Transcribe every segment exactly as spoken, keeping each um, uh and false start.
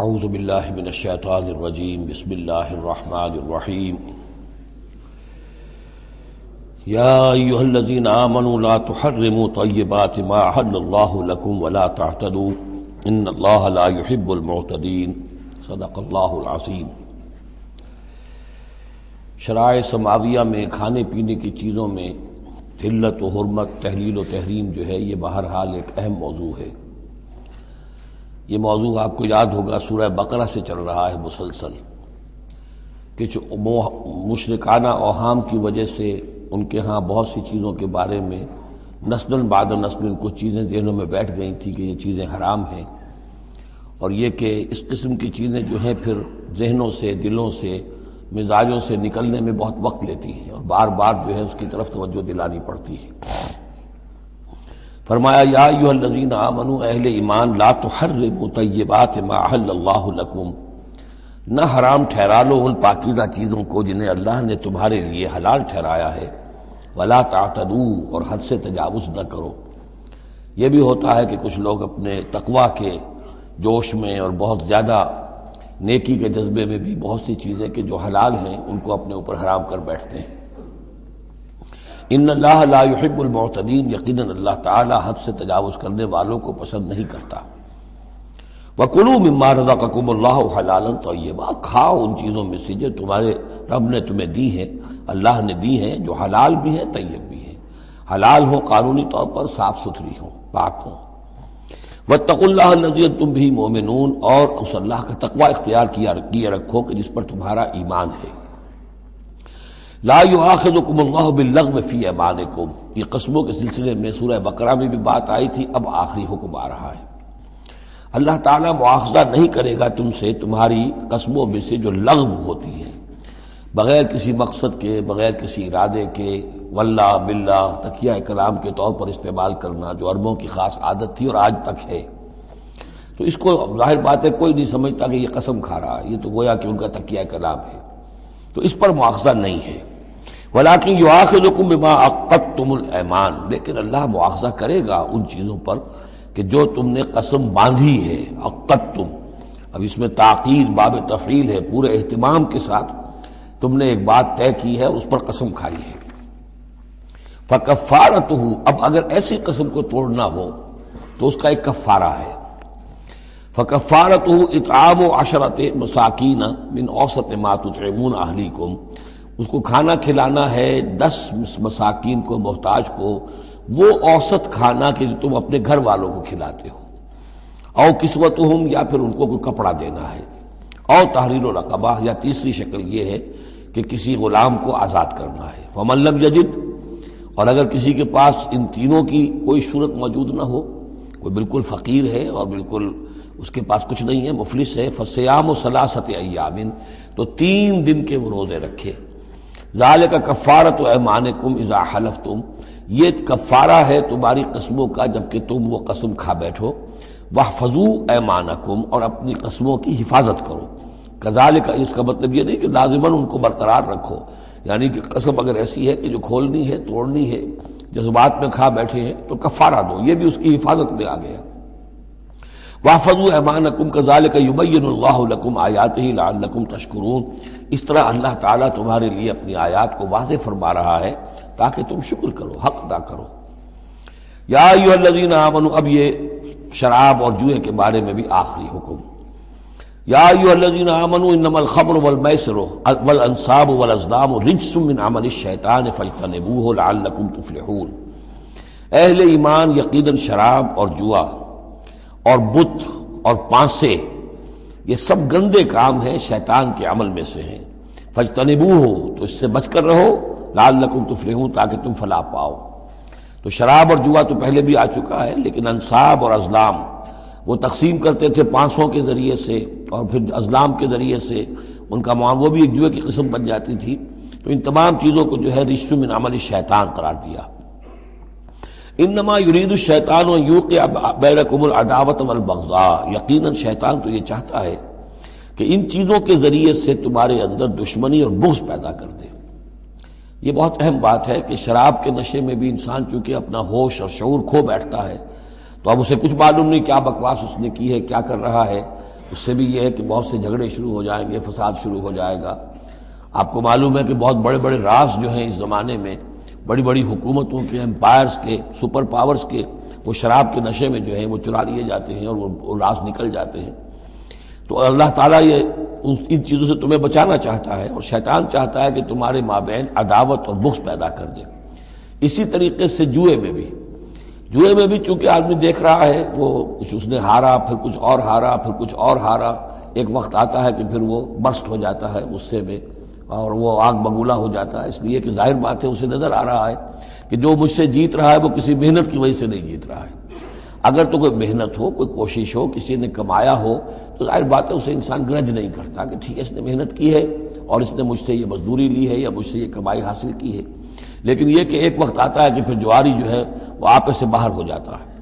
اعوذ باللہ من الشیطان الرجیم بسم اللہ الرحمن الرحیم یا ایھا الذین آمنوا لا تحرموا طیبات ما احل اللہ لکم ولا تعتدوا ان اللہ لا يحب المعتدین صدق اللہ العظیم۔ شرائع سماویہ میں کھانے پینے کی چیزوں میں حلت و حرمت، تحلیل و تحریم جو ہے یہ بہرحال ایک اہم موضوع ہے۔ یہ موضوع آپ کو یاد ہوگا سورہ بقرہ سے چل رہا ہے مسلسل، کہ جو مشرکانہ اوہام کی وجہ سے ان کے ہاں بہت سی چیزوں کے بارے میں نسل بعد نسل کچھ چیزیں ذہنوں میں بیٹھ گئی تھیں کہ یہ چیزیں حرام ہیں، اور یہ کہ اس قسم کی چیزیں جو ہیں پھر ذہنوں سے، دلوں سے، مزاجوں سے نکلنے میں بہت وقت لیتی ہیں اور بار بار جو ہے اس کی طرف توجہ دلانی پڑتی ہے۔ فرمایا یا ایھا الذین آمنوا، اہل ایمان، لا تحرموا طیبات ما احل اللہ لکم، نہ حرام ٹھہرا لو ان پاکیزہ چیزوں کو جنہیں اللہ نے تمہارے لیے حلال ٹھہرایا ہے، ولا تعتدوا، اور حد سے تجاوز نہ کرو۔ یہ بھی ہوتا ہے کہ کچھ لوگ اپنے تقویٰ کے جوش میں اور بہت زیادہ نیکی کے جذبے میں بھی بہت سی چیزیں کہ جو حلال ہیں ان کو اپنے اوپر حرام کر بیٹھتے ہیں۔ ان اللہ لا يحب المعتدین، یقیناً اللہ تعالی حد سے تجاوز کرنے والوں کو پسند نہیں کرتا۔ وَكُلُوا مِمَّا رَزَقَكُمُ اللَّهُ حَلَالًا طَيِّبًا، کھاؤ ان چیزوں میں سے جو تمہارے رب نے تمہیں دی ہیں، اللہ نے دی ہیں، جو حلال بھی ہیں طیب بھی ہیں، حلال ہوں قانونی طور پر، صاف ستھری ہوں، پاک ہوں۔ وَاتَّقُوا اللَّهَ الَّذِي أَنتُم بِهِ مُؤْمِنُونَ، اور اس اللہ کا تقوی اختیار کیا کیے رکھو کہ جس پر تمہارا ایمان ہے۔ لا یؤاخذکم اللہ باللغو فی ایمانکم، یہ قسموں کے سلسلے میں سورہ بقرہ میں بھی بات آئی تھی، اب آخری حکم آ رہا ہے۔ اللہ تعالیٰ مواخذہ نہیں کرے گا تم سے تمہاری قسموں میں سے جو لغو ہوتی ہیں، بغیر کسی مقصد کے، بغیر کسی ارادے کے، واللہ باللہ تکیہ کلام کے طور پر استعمال کرنا، جو عربوں کی خاص عادت تھی اور آج تک ہے۔ تو اس کو ظاہر بات ہے کوئی نہیں سمجھتا کہ یہ قسم کھا رہا ہے، یہ تو گویا کہ ان کا تکیہ کلام ہے، تو اس پر مواخذہ نہیں ہے۔ وَلَٰكِن يُؤَاخِذُكُم بِمَا عَقَّدتُّمُ الْأَيْمَانَ، لیکن اللہ مواخذہ کرے گا ان چیزوں پر کہ جو تم نے قسم باندھی ہے، عقدتم، اب اس میں تاکید باب تفعیل ہے، پورے اہتمام کے ساتھ تم نے ایک بات طے کی ہے، اس پر قسم کھائی ہے۔ فَكَفَّارَتُهُ، اب اگر ایسی قسم کو توڑنا ہو تو اس کا ایک کفارہ ہے۔ فَكَفَّارَتُهُ إِطْعَامُ عَشَرَةِ مَسَاكِينَ مِنْ أَوْسَطِ مَا تُطْعِمُونَ أَهْلِيكُمْ، اس کو کھانا کھلانا ہے دس مساکین کو، محتاج کو، وہ اوسط کھانا کہ جو تم اپنے گھر والوں کو کھلاتے ہو۔ او کسوتہم، یا پھر ان کو کوئی کپڑا دینا ہے۔ او تحریر رقبہ، یا تیسری شکل یہ ہے کہ کسی غلام کو آزاد کرنا ہے۔ فمن لم یجد، اور اگر کسی کے پاس ان تینوں کی کوئی صورت موجود نہ ہو، کوئی بالکل فقیر ہے اور بالکل اس کے پاس کچھ نہیں ہے، مفلس ہے، فصیام ثلاثۃ ایام، تو تین دن کے وہ روزے رکھے۔ ذالک کفارۃ ایمانکم اذا حلفتم، یہ کفارہ ہے تمہاری قسموں کا جبکہ تم وہ قسم کھا بیٹھو۔ واحفظوا ایمانکم، اور اپنی قسموں کی حفاظت کرو۔ کذالک، اس کا مطلب یہ نہیں کہ لازماً ان کو برقرار رکھو، یعنی کہ قسم اگر ایسی ہے کہ جو کھولنی ہے، توڑنی ہے، جذبات میں کھا بیٹھے ہیں تو کفارہ دو، یہ بھی اس کی حفاظت میں آ گیا۔ واحفظوا ایمانکم کذالک یبین اللہ لکم آیاتہ لعلکم تشکرون، اس طرح اللہ تعالیٰ تمہارے لیے اپنی آیات کو واضح فرما رہا ہے تاکہ تم شکر کرو، حق ادا کرو۔ یا ایھا الذین آمنوا، اب یہ شراب اور جوئے کے بارے میں بھی آخری حکم۔ یا ایھا الذین آمنوا انما الخمر والمیسر والانصاب والازلام رجس من عمل الشیطان فاجتنبوہ لعلکم تفلحون، اہل ایمان، یقیناً شراب اور جوا اور بت اور پانسے یہ سب گندے کام ہیں، شیطان کے عمل میں سے ہیں۔ فاجتنبوہ، تو اس سے بچ کر رہو، لعلکم تفلحون، تاکہ تم فلاح پاؤ۔ تو شراب اور جوا تو پہلے بھی آ چکا ہے، لیکن انصاب اور ازلام وہ تقسیم کرتے تھے پانسوں کے ذریعے سے اور پھر ازلام کے ذریعے سے، ان کا معاملہ وہ بھی ایک جوئے کی قسم بن جاتی تھی۔ تو ان تمام چیزوں کو جو ہے رجس من عمل الشیطان قرار دیا۔ انما یرید الشیطان ان یوقع بینکم العداوۃ والبغضاء، یقیناً شیطان تو یہ چاہتا ہے کہ ان چیزوں کے ذریعے سے تمہارے اندر دشمنی اور بغض پیدا کر دے۔ یہ بہت اہم بات ہے کہ شراب کے نشے میں بھی انسان چونکہ اپنا ہوش اور شعور کھو بیٹھتا ہے، تو اب اسے کچھ معلوم نہیں کیا بکواس اس نے کی ہے، کیا کر رہا ہے، اس سے بھی یہ ہے کہ بہت سے جھگڑے شروع ہو جائیں گے، فساد شروع ہو جائے گا۔ آپ کو معلوم ہے کہ بہت بڑے بڑے راز جو ہیں اس زمانے میں، بڑی بڑی حکومتوں کے، امپائرز کے، سپر پاورز کے، وہ شراب کے نشے میں جو ہے وہ چرا لیے جاتے ہیں اور وہ راز نکل جاتے ہیں۔ تو اللہ تعالیٰ یہ ان چیزوں سے تمہیں بچانا چاہتا ہے، اور شیطان چاہتا ہے کہ تمہارے مابین عداوت اور بغض پیدا کر دے۔ اسی طریقے سے جوئے میں بھی جوئے میں بھی چونکہ آدمی دیکھ رہا ہے، وہ اس نے ہارا، پھر کچھ اور ہارا، پھر کچھ اور ہارا، ایک وقت آتا ہے کہ پھر وہ برسٹ ہو جاتا ہے غصے میں اور وہ آگ بگولا ہو جاتا ہے، اس لیے کہ ظاہر بات ہے اسے نظر آ رہا ہے کہ جو مجھ سے جیت رہا ہے وہ کسی محنت کی وجہ سے نہیں جیت رہا ہے۔ اگر تو کوئی محنت ہو، کوئی کوشش ہو، کسی نے کمایا ہو، تو ظاہر بات ہے اسے انسان گرج نہیں کرتا کہ ٹھیک ہے اس نے محنت کی ہے اور اس نے مجھ سے یہ مزدوری لی ہے یا مجھ سے یہ کمائی حاصل کی ہے۔ لیکن یہ کہ ایک وقت آتا ہے کہ پھر جواری جو ہے وہ آپے سے باہر ہو جاتا ہے۔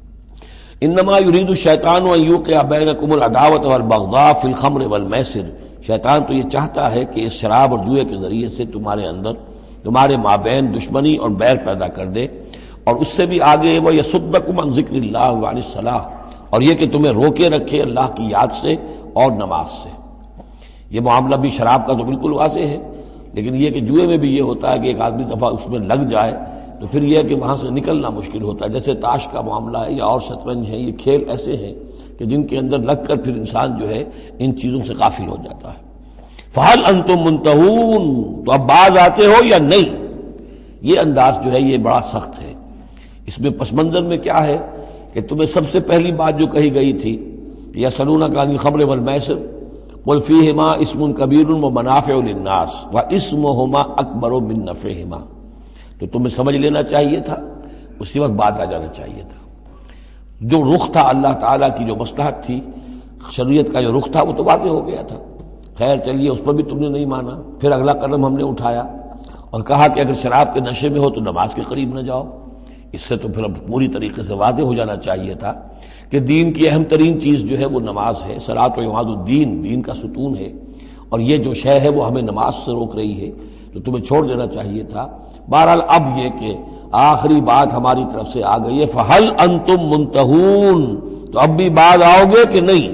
انما یرید الشیطان ان یوقع بینکم العداوۃ والبغضاء فی الخمر والمیسر، شیطان تو یہ چاہتا ہے کہ اس شراب اور جوئے کے ذریعے سے تمہارے اندر، تمہارے مابین دشمنی اور بیر پیدا کر دے، اور اس سے بھی آگے وہ یصدکم عن ذکر اللہ وعن الصلاۃ، اور یہ کہ تمہیں روکے رکھے اللہ کی یاد سے اور نماز سے۔ یہ معاملہ بھی شراب کا تو بالکل واضح ہے، لیکن یہ کہ جوئے میں بھی یہ ہوتا ہے کہ ایک آدمی دفعہ اس میں لگ جائے تو پھر یہ کہ وہاں سے نکلنا مشکل ہوتا ہے۔ جیسے تاش کا معاملہ ہے یا اور شطرنج ہیں، یہ کھیل ایسے ہیں کہ جن کے اندر لگ کر پھر انسان جو ہے ان چیزوں سے غافل ہو جاتا ہے۔ فَهَلْ أَنْتُمْ مُنْتَهُونَ، تو اب باز آتے ہو یا نہیں؟ یہ انداز جو ہے یہ بڑا سخت ہے۔ اس میں پس منظر میں کیا ہے کہ تمہیں سب سے پہلی بات جو کہی گئی تھی، یسألونک عن الخمر والمیسر قل فیہما اسم کبیر ومنافع للناس واسمہما اکبر من نفعہما، تو تمہیں سمجھ لینا چاہیے تھا، اسی وقت بات آ جانا چاہیے تھا۔ جو رخ تھا اللہ تعالیٰ کی جو مصلحت تھی، شریعت کا جو رخ تھا وہ تو واضح ہو گیا تھا۔ خیر چلیے اس پر بھی تم نے نہیں مانا، پھر اگلا قدم ہم نے اٹھایا اور کہا کہ اگر شراب کے نشے میں ہو تو نماز کے قریب نہ جاؤ۔ اس سے تو پھر اب پوری طریقے سے واضح ہو جانا چاہیے تھا کہ دین کی اہم ترین چیز جو ہے وہ نماز ہے، صلاۃ و عماد الدین، دین کا ستون ہے، اور یہ جو شے ہے وہ ہمیں نماز سے روک رہی ہے، تو تمہیں چھوڑ دینا چاہیے تھا۔ بہرحال اب یہ کہ آخری بات ہماری طرف سے آ گئی ہے، فَهَلْ أَنْتُمْ مُنْتَهُونَ، تو اب بھی بعد آؤ گے کہ نہیں؟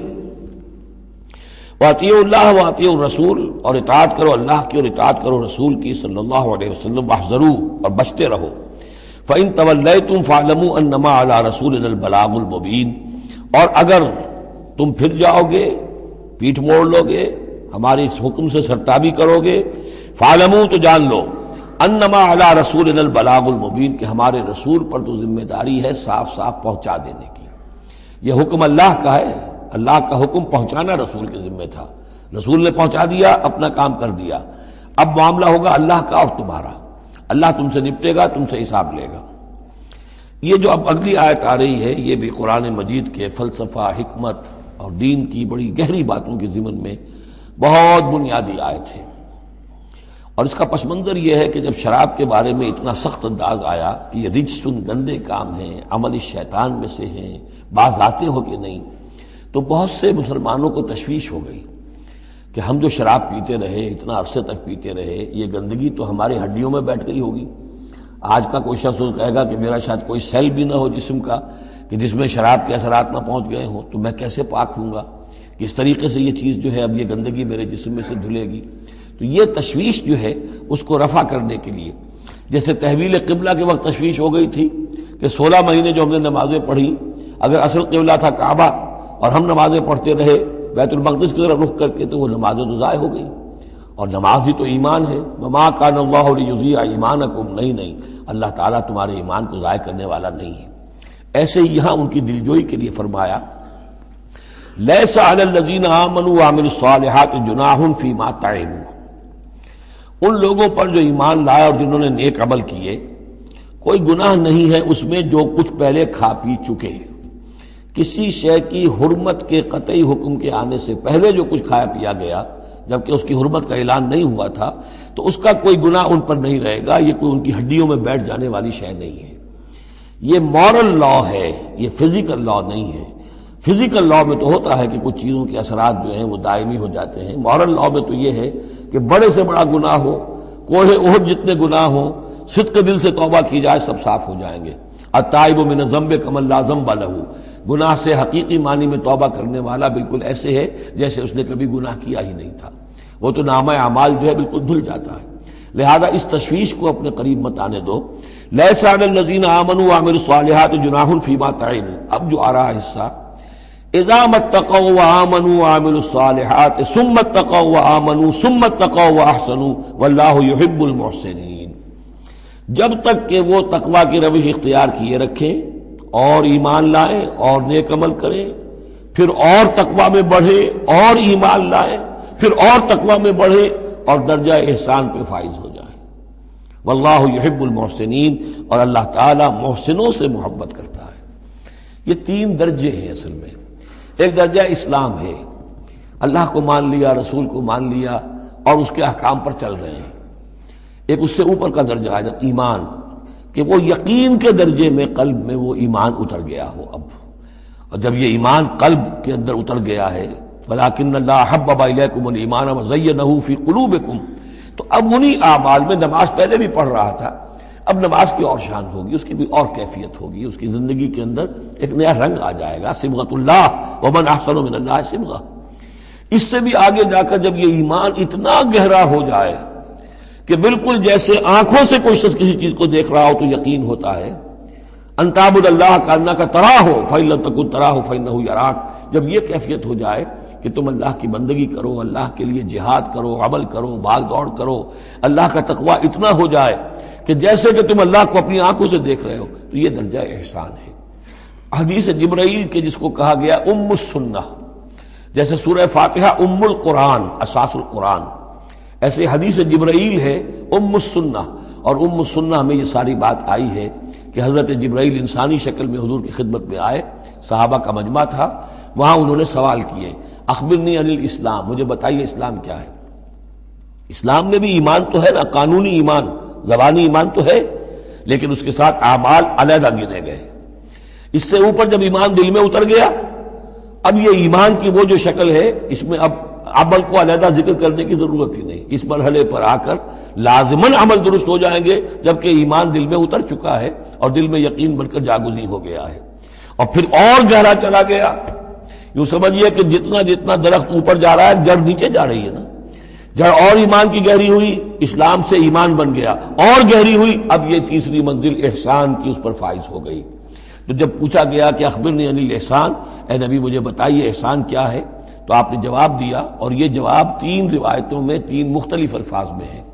وَأَطِیعُوا اللَّهَ وَأَطِیعُوا الرَّسُولَ، اور اطاعت کرو اللہ کی اور اطاعت کرو رسول کی صلی اللہ علیہ وسلم، وَاحْذَرُوا، اور بچتے رہو۔ فَإِن تَوَلَّيْتُمْ فَاعْلَمُوا أَنَّمَا عَلَىٰ رَسُولِنَا الْبَلَاغُ الْمُبِينُ، اور اگر تم پھر جاؤ گے، پیٹھ موڑ لو گے، ہمارے اس حکم سے سرتابی کرو گے، فَاعْلَمُوا، تو جان لو، انما علی رسولنا البلاغ المبین، کہ ہمارے رسول پر تو ذمہ داری ہے صاف صاف پہنچا دینے کی۔ یہ حکم اللہ کا ہے، اللہ کا حکم پہنچانا رسول کے ذمہ تھا، رسول نے پہنچا دیا، اپنا کام کر دیا۔ اب معاملہ ہوگا اللہ کا اور تمہارا، اللہ تم سے نپٹے گا، تم سے حساب لے گا۔ یہ جو اب اگلی آیت آ رہی ہے، یہ بھی قرآن مجید کے فلسفہ، حکمت اور دین کی بڑی گہری باتوں کے ضمن میں بہت بنیادی آیت ہے۔ اور اس کا پس منظر یہ ہے کہ جب شراب کے بارے میں اتنا سخت انداز آیا کہ یہ رجسن، گندے کام ہیں، عمل شیطان میں سے ہیں، باز آتے ہو کہ نہیں، تو بہت سے مسلمانوں کو تشویش ہو گئی کہ ہم جو شراب پیتے رہے، اتنا عرصے تک پیتے رہے، یہ گندگی تو ہماری ہڈیوں میں بیٹھ گئی ہوگی۔ آج کا کوئی شخص کہے گا کہ میرا شاید کوئی سیل بھی نہ ہو جسم کا کہ جس میں شراب کے اثرات نہ پہنچ گئے ہوں، تو میں کیسے پاک ہوں گا؟ کس طریقے سے یہ چیز جو ہے اب یہ گندگی میرے جسم میں سے دھلے گی؟ تو یہ تشویش جو ہے اس کو رفع کرنے کے لیے، جیسے تحویل قبلہ کے وقت تشویش ہو گئی تھی کہ سولہ مہینے جو ہم نے نمازیں پڑھی، اگر اصل قبلہ تھا کعبہ اور ہم نمازیں پڑھتے رہے بیت المقدس کی طرف رخ کر کے، تو وہ نمازیں تو ضائع ہو گئی، اور نماز ہی تو ایمان ہے۔ وما کان اللہ لیضیع ایمانکم، نہیں نہیں، اللہ تعالیٰ تمہارے ایمان کو ضائع کرنے والا نہیں ہے۔ ایسے ہی یہاں ان کی دلجوئی کے لیے فرمایا، لیس علی الذین آمنوا وعملوا الصالحات جناح فیما طعموا، ان لوگوں پر جو ایمان لائے اور جنہوں نے نیک عمل کیے، کوئی گناہ نہیں ہے اس میں جو کچھ پہلے کھا پی چکے۔ کسی شے کی حرمت کے قطعی حکم کے آنے سے پہلے جو کچھ کھایا پیا گیا، جبکہ اس کی حرمت کا اعلان نہیں ہوا تھا، تو اس کا کوئی گناہ ان پر نہیں رہے گا، یہ کوئی ان کی ہڈیوں میں بیٹھ جانے والی شے نہیں ہے۔ یہ مورل لا ہے، یہ فزیکل لا نہیں ہے۔ فزیکل لا میں تو ہوتا ہے کہ کچھ چیزوں کے اثرات جو ہیں وہ دائمی ہو جاتے ہیں، مورل لا میں تو یہ ہے کہ بڑے سے بڑا گناہ ہو، کوہ احد جتنے گناہ ہوں، صدق دل سے توبہ کی جائے، سب صاف ہو جائیں گے۔ التائب من الذنب کمن لا ذنب لہ، گناہ سے حقیقی معنی میں توبہ کرنے والا بالکل ایسے ہے جیسے اس نے کبھی گناہ کیا ہی نہیں تھا، وہ تو نامہ اعمال جو ہے بالکل دھل جاتا ہے۔ لہذا اس تشویش کو اپنے قریب مت آنے دو۔ لیس علی الذین آمنوا وعملوا الصالحات جناح فیما طعموا، اب جو آ رہا حصہ، اذا اتقوا وآمنوا وعملوا الصالحات ثم اتقوا وآمنوا ثم اتقوا واحسنوا واللہ یحب المحسنین، جب تک کہ وہ تقوی کی روش اختیار کیے رکھیں اور ایمان لائیں اور نیک عمل کریں، پھر اور تقوی میں بڑھیں اور ایمان لائیں، پھر اور تقوی میں بڑھیں اور درجہ احسان پہ فائز ہو جائیں۔ واللہ یحب المحسنین، اور اللہ تعالیٰ محسنوں سے محبت کرتا ہے۔ یہ تین درجے ہیں اصل میں۔ ایک درجہ اسلام ہے، اللہ کو مان لیا، رسول کو مان لیا اور اس کے احکام پر چل رہے ہیں۔ ایک اس سے اوپر کا درجہ ہے ایمان، کہ وہ یقین کے درجے میں قلب میں وہ ایمان اتر گیا ہو اب، اور جب یہ ایمان قلب کے اندر اتر گیا ہے، وَلَٰكِنَّ اللَّهَ حَبَّبَ إِلَيْكُمُ الْإِيمَانَ وَزَيَّنَهُ فِي قُلُوبِكُمْ، تو اب انہی اعمال میں، نماز پہلے بھی پڑھ رہا تھا، اب نماز کی اور شان ہوگی، اس کی بھی اور کیفیت ہوگی، اس کی زندگی کے اندر ایک نیا رنگ آ جائے گا، صبغۃ اللہ ومن احسن من اللہ صبغہ۔ اس سے بھی آگے جا کر جب یہ ایمان اتنا گہرا ہو جائے کہ بالکل جیسے آنکھوں سے کوئی شخص کسی چیز کو دیکھ رہا ہو تو یقین ہوتا ہے، ان تعبد اللہ کانک تراہ فإن لم تکن تراہ فإنہ یراک، جب یہ کیفیت ہو جائے کہ تم اللہ کی بندگی کرو، اللہ کے لیے جہاد کرو، عمل کرو، بھاگ دوڑ کرو، اللہ کا تقوی اتنا ہو جائے کہ جیسے کہ تم اللہ کو اپنی آنکھوں سے دیکھ رہے ہو، تو یہ درجہ احسان ہے۔ حدیث جبرائیل کے جس کو کہا گیا ام السنہ، جیسے سورہ فاتحہ ام القرآن اساس القرآن، ایسے حدیث جبرائیل ہے ام السنہ، اور ام السنہ میں یہ ساری بات آئی ہے کہ حضرت جبرائیل انسانی شکل میں حضور کی خدمت میں آئے، صحابہ کا مجمع تھا، وہاں انہوں نے سوال کیے، اخبرنی عن الاسلام، مجھے بتائیے اسلام کیا ہے۔ اسلام میں بھی ایمان تو ہے نا، قانونی ایمان، زبانی ایمان تو ہے، لیکن اس کے ساتھ اعمال علیحدہ گنے گئے۔ اس سے اوپر جب ایمان دل میں اتر گیا، اب یہ ایمان کی وہ جو شکل ہے، اس میں اب عمل کو علیحدہ ذکر کرنے کی ضرورت ہی نہیں، اس مرحلے پر آ کر لازماً عمل درست ہو جائیں گے جبکہ ایمان دل میں اتر چکا ہے اور دل میں یقین بن کر جاگزی ہو گیا ہے، اور پھر اور گہرا چلا گیا۔ یوں سمجھیے کہ جتنا جتنا درخت اوپر جا رہا ہے، جڑ نیچے جا رہی ہے نا، جڑ اور ایمان کی گہری ہوئی، اسلام سے ایمان بن گیا، اور گہری ہوئی، اب یہ تیسری منزل احسان کی اس پر فائز ہو گئی۔ تو جب پوچھا گیا کہ اخبرنی عن الاحسان، اے نبی مجھے بتائیے احسان کیا ہے، تو آپ نے جواب دیا، اور یہ جواب تین روایتوں میں تین مختلف الفاظ میں ہے۔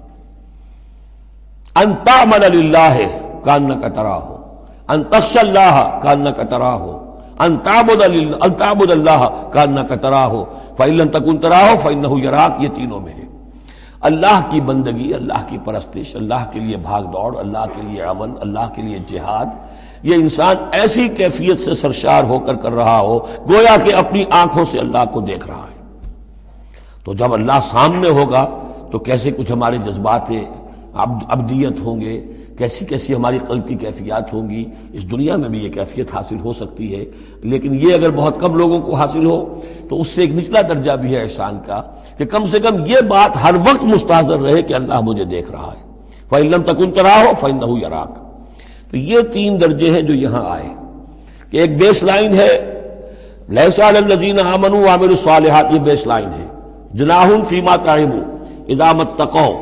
ان تعمل للہ کانک تراہ، ان تخشى اللہ کانک تراہ، ان تعبد للہ ان تعبد اللہ کانک تراہ فإن لم تکن تراہ فإنہ یراک، یہ تینوں میں ہے۔ اللہ کی بندگی، اللہ کی پرستش، اللہ کے لیے بھاگ دوڑ، اللہ کے لیے عمل، اللہ کے لیے جہاد، یہ انسان ایسی کیفیت سے سرشار ہو کر کر رہا ہو گویا کہ اپنی آنکھوں سے اللہ کو دیکھ رہا ہے۔ تو جب اللہ سامنے ہوگا تو کیسے کچھ ہمارے جذبات عبدیت ہوں گے، کیسی کیسی ہماری قلب کی کیفیات ہوں گی۔ اس دنیا میں بھی یہ کیفیت حاصل ہو سکتی ہے، لیکن یہ اگر بہت کم لوگوں کو حاصل ہو تو اس سے ایک نچلا درجہ بھی ہے احسان کا، کہ کم سے کم یہ بات ہر وقت مستحضر رہے کہ اللہ مجھے دیکھ رہا ہے۔ فَإِن لَمْ تَكُنْ تَرَاهُ فَإِنَّهُ يَرَاكَ۔ تو یہ تین درجے ہیں جو یہاں آئے، کہ ایک بیس لائن ہے لیس علی الذین آمنوا وعملوا الصالحات، یہ بیس لائن ہے، جناح فیما طعموا اذا ما اتقوا۔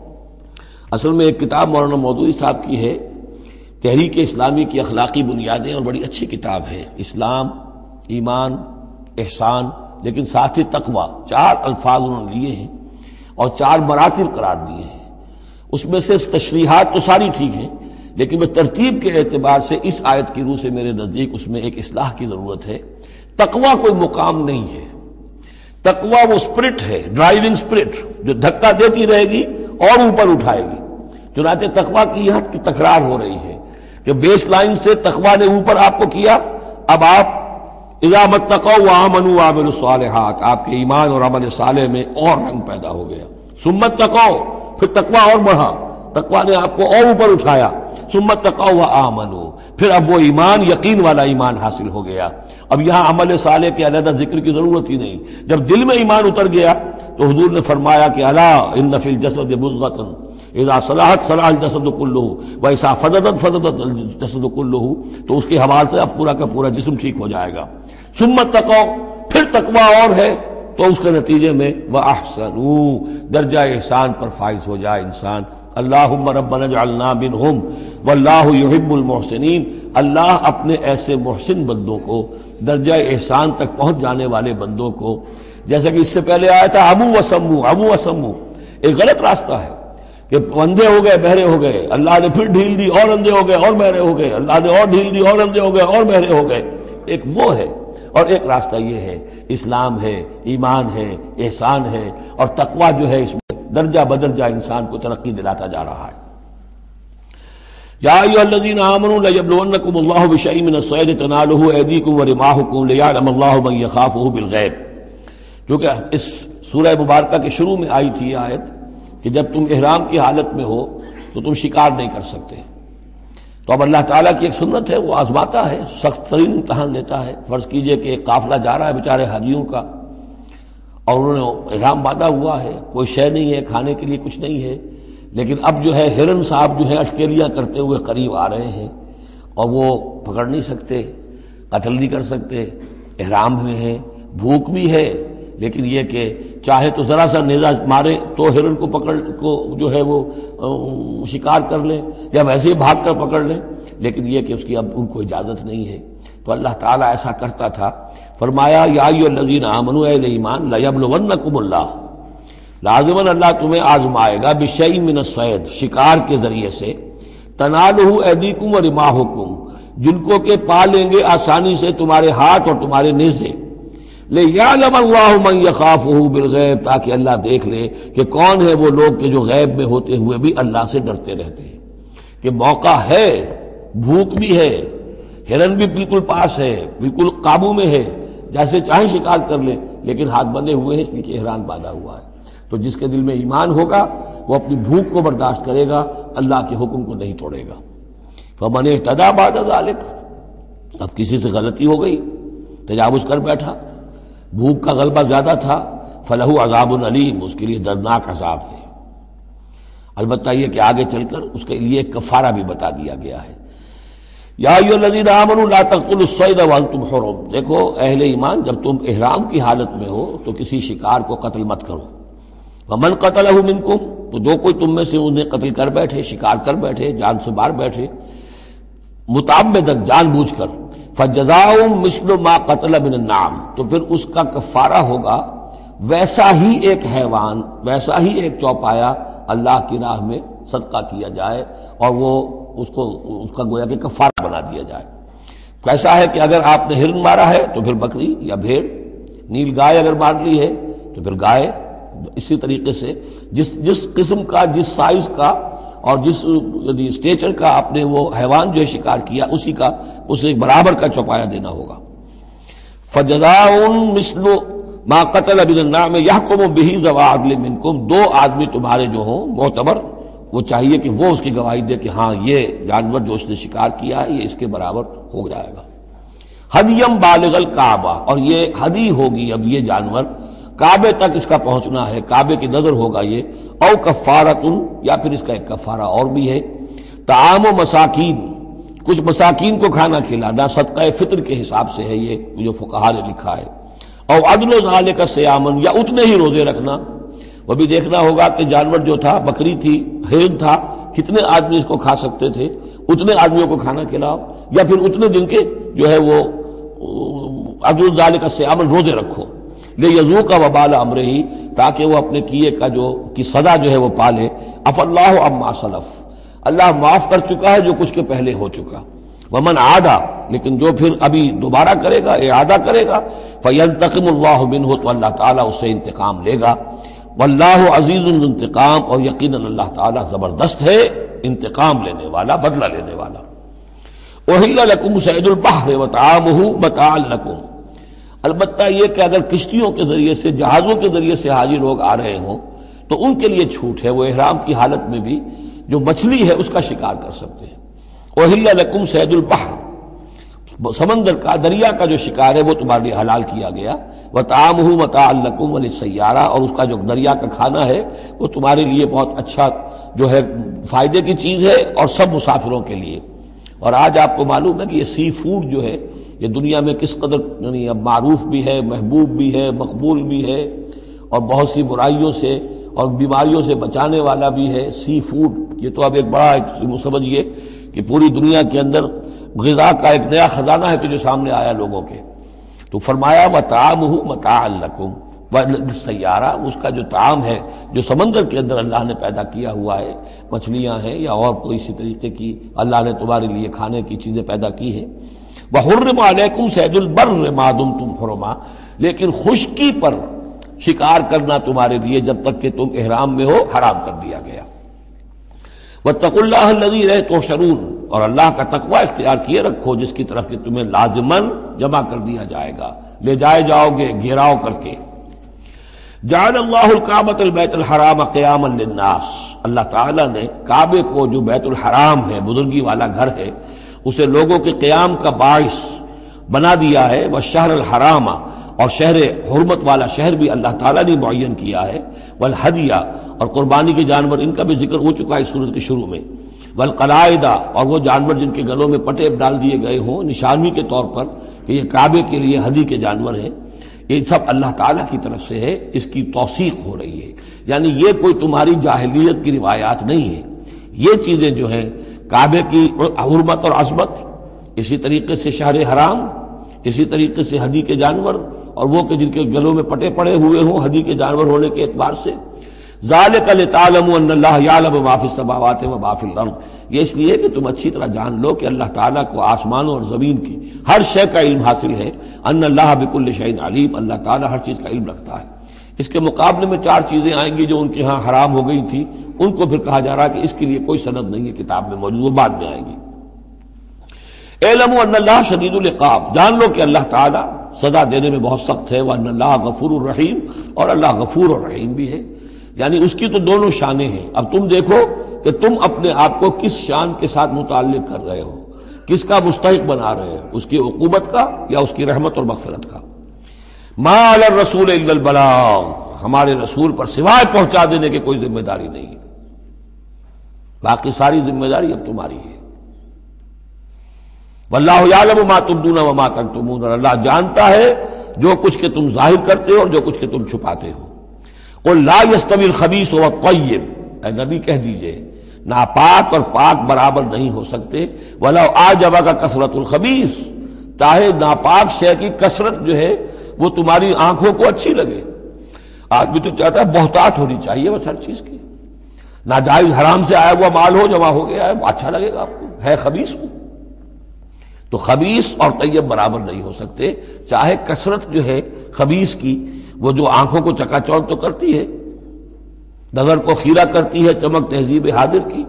اصل میں ایک کتاب مولانا مودودی صاحب کی ہے، تحریک اسلامی کی اخلاقی بنیادیں، اور بڑی اچھی کتاب ہے، اسلام، ایمان، احسان، لیکن ساتھ ہی تقوی، چار الفاظ انہوں نے لیے ہیں اور چار مراتب قرار دیے ہیں۔ اس میں سے تشریحات تو ساری ٹھیک ہیں، لیکن میں ترتیب کے اعتبار سے اس آیت کی روح سے میرے نزدیک اس میں ایک اصلاح کی ضرورت ہے۔ تقوی کوئی مقام نہیں ہے، تقوی وہ اسپرٹ ہے، ڈرائیونگ اسپرٹ، جو دھکا دیتی رہے گی اور اوپر اٹھائے گی۔ چنانچہ تقوی کی یہاں کی تکرار ہو رہی ہے کہ بیس لائن سے تقوی نے اوپر آپ کو کیا، اب آپ اذا ما اتقوا وآمنوا وعملوا الصالحات، آپ کے ایمان اور عمل صالح میں اور رنگ پیدا ہو گیا۔ ثم اتقوا، پھر تقوی اور بڑھا، تقوی نے آپ کو اور اوپر اٹھایا۔ ثم اتقوا وآمنوا، پھر اب وہ ایمان یقین والا ایمان حاصل ہو گیا۔ اب یہاں عمل صالح کے علیحدہ ذکر کی ضرورت ہی نہیں، جب دل میں ایمان اتر گیا تو حضور نے فرمایا کہ الا ان فی الجسد مضغۃ اذا صلحت صلح الجسد کلہ وإذا فسدت فسد الجسد کلہ، تو اس کے حوالے سے اب پورا کا پورا جسم ٹھیک ہو جائے گا۔ ثم اتقوا، پھر تقوی اور ہے تو اس کے نتیجے میں وَأَحْسَنُوا، درجہ احسان پر فائز ہو جائے انسان۔ اللہم ربنا اجعلنا منہم واللہ یحب المحسنین، اللہ اپنے ایسے محسن بندوں کو، درجہ احسان تک پہنچ جانے والے بندوں کو، جیسا کہ اس سے پہلے آیا تھا عمو وسمو، عمو وسمو، ایک غلط راستہ ہے کہ اندھے ہو گئے بہرے ہو گئے، اللہ نے پھر ڈھیل دی اور اندھے ہو گئے اور بہرے ہو گئے، اللہ نے اور ڈھیل دی اور اندھے ہو گئے اور بہرے ہو گئے، ایک وہ ہے، اور ایک راستہ یہ ہے اسلام ہے، ایمان ہے، احسان ہے، اور تقوی جو ہے اس میں درجہ بدرجہ انسان کو ترقی دلاتا جا رہا ہے۔ یا ایھا الذین آمنوا لیبلونکم اللہ بشیء من الصید تنالہ ایدیکم ورماحکم لیعلم اللہ من یخافہ بالغیب، جو کہ اس سورہ مبارکہ کے شروع میں آئی تھی یہ آیت کہ جب تم احرام کی حالت میں ہو تو تم شکار نہیں کر سکتے۔ تو اب اللہ تعالیٰ کی ایک سنت ہے، وہ آزماتا ہے، سخت ترین امتحان لیتا ہے۔ فرض کیجئے کہ ایک قافلہ جا رہا ہے بیچارے حاجیوں کا، اور انہوں نے احرام باندھا ہوا ہے، کوئی شے نہیں ہے، کھانے کے لیے کچھ نہیں ہے، لیکن اب جو ہے ہرن صاحب جو ہے اٹکیلیاں کرتے ہوئے قریب آ رہے ہیں، اور وہ پکڑ نہیں سکتے، قتل نہیں کر سکتے، احرام میں ہیں، بھوک بھی ہے، لیکن یہ کہ چاہے تو ذرا سا نیزہ مارے تو ہرن کو پکڑ کو جو ہے وہ شکار کر لیں، یا ویسے ہی بھاگ کر پکڑ لیں، لیکن یہ کہ اس کی اب ان کو اجازت نہیں ہے۔ تو اللہ تعالیٰ ایسا کرتا تھا، فرمایا یا ایھا الذین آمنوا، اہل ایمان، لیبلونکم اللہ، لازماً اللہ تمہیں آزمائے گا، بشیء من الصید، شکار کے ذریعے سے، تنالہ ایدیکم ورماحکم، جن کو کہ پا لیں گے آسانی سے تمہارے ہاتھ اور تمہارے نیزے، لیعلم اللہ من یخافہ بالغیب، تاکہ اللہ دیکھ لے کہ کون ہے وہ لوگ کہ جو غیب میں ہوتے ہوئے بھی اللہ سے ڈرتے رہتے ہیں، کہ موقع ہے، بھوک بھی ہے، ہرن بھی بالکل پاس ہے، بالکل قابو میں ہے، جیسے چاہیں شکار کر لیں، لیکن ہاتھ بندھے ہوئے ہیں اس لیے کہ احرام باندھا ہوا ہے۔ تو جس کے دل میں ایمان ہوگا وہ اپنی بھوک کو برداشت کرے گا، اللہ کے حکم کو نہیں توڑے گا۔ فمن اہتدی بعد ذلک، اب کسی سے غلطی ہو گئی، تجاوز کر بیٹھا، بھوک کا غلبہ زیادہ تھا، فلہ عذاب علیم، اس کے لیے دردناک عذاب ہے۔ البتہ یہ کہ آگے چل کر اس کے لیے ایک کفارہ بھی بتا دیا گیا ہے۔ یا ایھا الذین آمنوا لا تقتلوا الصید وانتم حرم، دیکھو اہل ایمان، جب تم احرام کی حالت میں ہو تو کسی شکار کو قتل مت کرو۔ ومن قتلہ منکم، تو جو کوئی تم میں سے انہیں قتل کر بیٹھے، شکار کر بیٹھے، جان سے مار بیٹھے، متعمدن، جان بوجھ کر، فجزاء مثل ما قتل من النعم، تو پھر اس کا کفارہ ہوگا ویسا ہی ایک حیوان، ویسا ہی ایک چوپایا اللہ کی راہ میں صدقہ کیا جائے، اور وہ اس کو اس کا گویا کہ کفارہ بنا دیا جائے۔ کیسا ہے کہ اگر آپ نے ہرن مارا ہے تو پھر بکری یا بھیڑ، نیل گائے اگر مار لی ہے تو پھر گائے، اسی طریقے سے جس جس قسم کا، جس سائز کا اور جس اسٹیچر کا آپ نے وہ حیوان جو ہے شکار کیا، اسی کا اسے ایک برابر کا چوپایا دینا ہوگا۔ فجزاء مثل ما قتل من النعم یحکم بہ ذوی عدل منکم، دو آدمی تمہارے جو ہوں معتبر، وہ چاہیے کہ وہ اس کی گواہی دے کہ ہاں یہ جانور جو اس نے شکار کیا ہے یہ اس کے برابر ہو جائے گا۔ ہدیم بالغ الکعبہ، اور یہ ہدی ہوگی اب یہ جانور، کعبے تک اس کا پہنچنا ہے، کعبے کی نظر ہوگا یہ، او کفارۃ، یا پھر اس کا ایک کفارہ اور بھی ہے، طعام و مساکین، کچھ مساکین کو کھانا کھلانا، صدقہ فطر کے حساب سے ہے یہ جو فقہا نے لکھا ہے، او عدل ذالک صیامن، یا اتنے ہی روزے رکھنا۔ وہ بھی دیکھنا ہوگا کہ جانور جو تھا، بکری تھی، ہرن تھا، کتنے آدمی اس کو کھا سکتے تھے، اتنے آدمیوں کو کھانا کھلاؤ، یا پھر اتنے دن کے جو ہے وہ عدل ذالک صیامن روزے رکھو، لیذوق وبال امرہ، تاکہ وہ اپنے کیے کا جو کی سزا جو ہے وہ پالے۔ عفا اللہ عما سلف، اللہ معاف کر چکا ہے جو کچھ کے پہلے ہو چکا۔ ومن عادا، لیکن جو پھر ابھی دوبارہ کرے گا، اعادہ کرے گا، فینتقم اللہ منہ، تو اللہ تعالیٰ اس سے انتقام لے گا۔ واللہ عزیز انتقام، اور یقیناً اللہ تعالیٰ زبردست ہے، انتقام لینے والا، بدلہ لینے والا۔ احل لکم صید البحر وطعامہ متاعا لکم، البتہ یہ کہ اگر کشتیوں کے ذریعے سے، جہازوں کے ذریعے سے حاجی لوگ آ رہے ہوں تو ان کے لیے چھوٹ ہے، وہ احرام کی حالت میں بھی جو مچھلی ہے اس کا شکار کر سکتے ہیں۔ احل لکم صید البحر، سمندر کا، دریا کا جو شکار ہے وہ تمہارے لیے حلال کیا گیا۔ وطعامہ متاعا لکم وللسیارہ، اور اس کا جو دریا کا کھانا ہے وہ تمہارے لیے بہت اچھا جو ہے فائدے کی چیز ہے اور سب مسافروں کے لیے۔ اور آج آپ کو معلوم ہے کہ یہ سی فوڈ جو ہے یہ دنیا میں کس قدر یعنی اب معروف بھی ہے، محبوب بھی ہے، مقبول بھی ہے، اور بہت سی برائیوں سے اور بیماریوں سے بچانے والا بھی ہے۔ سی فوڈ یہ تو اب ایک بڑا ایک سمجھیے کہ پوری دنیا کے اندر غذا کا ایک نیا خزانہ ہے کہ جو سامنے آیا لوگوں کے۔ تو فرمایا وَطَعَامُهُ مَتَاعًا لَكُمْ وَلِلسَّيَّارَةِ، اس کا جو طعام ہے جو سمندر کے اندر اللہ نے پیدا کیا ہوا ہے، مچھلیاں ہیں یا اور کوئی اسی طریقے کی اللہ نے تمہارے لیے کھانے کی چیزیں پیدا کی ہیں۔ وَحُرِّمَ عَلَيْكُمْ صَيْدُ الْبَرِّ مَا دُمْتُمْ حُرُمًا، لیکن خشکی پر شکار کرنا تمہارے لیے جب تک کہ تم احرام میں ہو حرام کر دیا گیا۔ وَاتَّقُوا اللَّهَ الَّذِي إِلَيْهِ تُحْشَرُونَ، اور اللہ کا تقوی اختیار کیے رکھو جس کی طرف کہ تمہیں لازماً جمع کر دیا جائے گا، لے جائے جاؤ گے گھیراؤ کر کے۔ جعل اللہ الکعبۃ البیت الحرام قیاما للناس، اللہ تعالیٰ نے کعبے کو جو بیت الحرام ہے، بزرگی والا گھر ہے، اسے لوگوں کے قیام کا باعث بنا دیا ہے۔ والشہر الحرام، اور شہر حرمت والا شہر بھی اللہ تعالیٰ نے معین کیا ہے۔ والہدیہ، اور قربانی کے جانور ان کا بھی ذکر ہو چکا ہے سورت کے شروع میں۔ والقلائد، اور وہ جانور جن کے گلوں میں پٹے ڈال دیے گئے ہوں نشانی کے طور پر کہ یہ کعبے کے لیے ہدی کے جانور ہیں، یہ سب اللہ تعالیٰ کی طرف سے ہے، اس کی توثیق ہو رہی ہے۔ یعنی یہ کوئی تمہاری جاہلیت کی روایات نہیں ہے، یہ چیزیں جو ہیں کعبے کی حرمت اور عظمت، اسی طریقے سے شہر حرام، اسی طریقے سے ہدی کے جانور، اور وہ کہ جن کے گلوں میں پٹے پڑے ہوئے ہوں ہدی کے جانور ہونے کے اعتبار سے۔ ذالک لتعلموا ان اللہ یعلم ما فی السماوات و ما فی الارض، یہ اس لیے کہ تم اچھی طرح جان لو کہ اللہ تعالیٰ کو آسمانوں اور زمین کی ہر شے کا علم حاصل ہے۔ ان اللہ بکل شیء علیم، اللہ تعالیٰ ہر چیز کا علم رکھتا ہے۔ اس کے مقابلے میں چار چیزیں آئیں گی جو ان کے ہاں حرام ہو گئی تھی، ان کو پھر کہا جا رہا ہے کہ اس کے لیے کوئی سند نہیں ہے کتاب میں موجود، وہ بعد میں آئیں گی۔ اعلموا ان اللہ شدید العقاب، جان لو کہ اللہ تعالیٰ سزا دینے میں بہت سخت ہے۔ وان اللہ غفور الرحیم، اور اللہ غفور الرحیم بھی ہے، یعنی اس کی تو دونوں شانیں ہیں۔ اب تم دیکھو کہ تم اپنے آپ کو کس شان کے ساتھ متعلق کر رہے ہو، کس کا مستحق بنا رہے ہو، اس کی عقوبت کا یا اس کی رحمت اور مغفرت کا۔ ما علی الرسول الا البلاغ، ہمارے رسول پر سوائے پہنچا دینے کی کوئی ذمہ داری نہیں، باقی ساری ذمہ داری اب تمہاری ہے۔ واللہ یعلم ما تبدون وما تکتمون، اور اللہ جانتا ہے جو کچھ کہ تم ظاہر کرتے ہو اور جو کچھ کہ تم چھپاتے ہو۔ قل لا يستوي الخبيث والطيب، اے نبی کہہ دیجئے ناپاک اور پاک برابر نہیں ہو سکتے۔ ولو اعجبك كثرة الخبيث، چاہے ناپاک شے کی کثرت جو ہے وہ تمہاری آنکھوں کو اچھی لگے۔ آدمی تو چاہتا ہے بہتات ہونی چاہیے بس ہر چیز کی، ناجائز حرام سے آیا ہوا مال ہو جمع ہو گیا ہے اچھا لگے گا آپ کو، ہے خبیث ہو۔ تو خبیث اور طیب برابر نہیں ہو سکتے، چاہے کثرت جو ہے خبیث کی وہ جو آنکھوں کو چکا چوند تو کرتی ہے، نظر کو خیرہ کرتی ہے، چمک تہذیب حاضر کی۔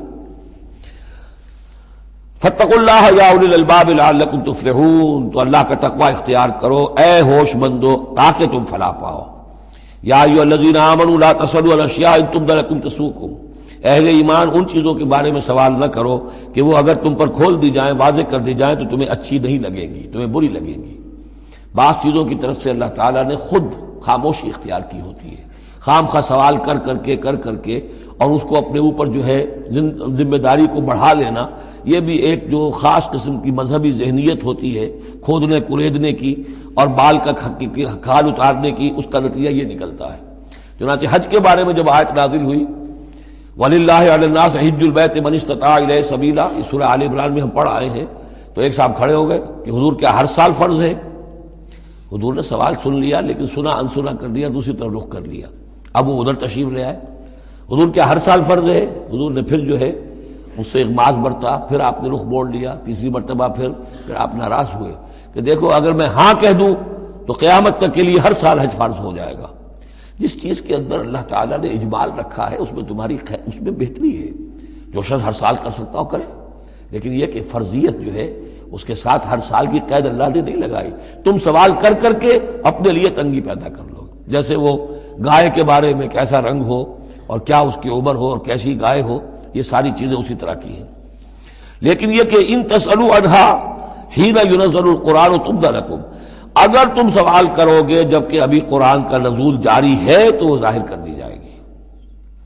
فاتقوا اللہ یا اولی الالباب لعلکم تفلحون، تو اللہ کا تقوی اختیار کرو اے ہوش مندو تاکہ تم فلاح پاؤ۔ یا ایھا الذین آمنوا لا تسألوا عن اشیاء ان تبد لکم تسؤکم، اہل ایمان ان چیزوں کے بارے میں سوال نہ کرو کہ وہ اگر تم پر کھول دی جائیں، واضح کر دی جائیں تو تمہیں اچھی نہیں لگیں گی، تمہیں بری لگیں گی۔ بعض چیزوں کی طرف سے اللہ تعالیٰ نے خود خاموشی اختیار کی ہوتی ہے، خام خواہ سوال کر کر کے کر کر کے اور اس کو اپنے اوپر جو ہے ذمہ داری کو بڑھا لینا، یہ بھی ایک جو خاص قسم کی مذہبی ذہنیت ہوتی ہے، کھودنے کریدنے کی اور بال کا کھال اتارنے کی، اس کا نتیجہ یہ نکلتا ہے۔ چنانچہ حج کے بارے میں جب آیت نازل ہوئی وَلِلَّهِ عَلَى النَّاسِ حِجُّ الْبَيْتِ مَنِ اسْتَطَاعَ إِلَيْهِ سَبِيلًا، یہ سورہ آل عمران میں ہم پڑھ آئے ہیں۔ تو ایک صاحب کھڑے ہو گئے کہ حضور کیا ہر سال فرض ہے؟ حضور نے سوال سن لیا لیکن سنا انسنا کر دیا، دوسری طرف رخ کر لیا۔ اب وہ ادھر تشریف لے آئے، حضور کیا ہر سال فرض ہے؟ حضور نے پھر جو ہے اس سے اغماض برتا، پھر آپ نے رخ موڑ لیا، تیسری مرتبہ پھر پھر آپ ناراض ہوئے کہ دیکھو اگر میں ہاں کہہ دوں تو قیامت تک کے لیے ہر سال حج فرض ہو جائے گا۔ جس چیز کے اندر اللہ تعالیٰ نے اجمال رکھا ہے اس میں تمہاری اس میں بہتری ہے، جو شخص ہر سال کر سکتا ہو کرے، لیکن یہ کہ فرضیت جو ہے اس کے ساتھ ہر سال کی قید اللہ نے نہیں لگائی۔ تم سوال کر کر کے اپنے لیے تنگی پیدا کر لو، جیسے وہ گائے کے بارے میں کیسا رنگ ہو اور کیا اس کی عمر ہو اور کیسی گائے ہو، یہ ساری چیزیں اسی طرح کی ہیں۔ لیکن یہ کہ ان تسألوا عنہا حین ینزل القرآن تبد لکم، اگر تم سوال کرو گے جبکہ ابھی قرآن کا نزول جاری ہے تو وہ ظاہر کر دی جائے گی۔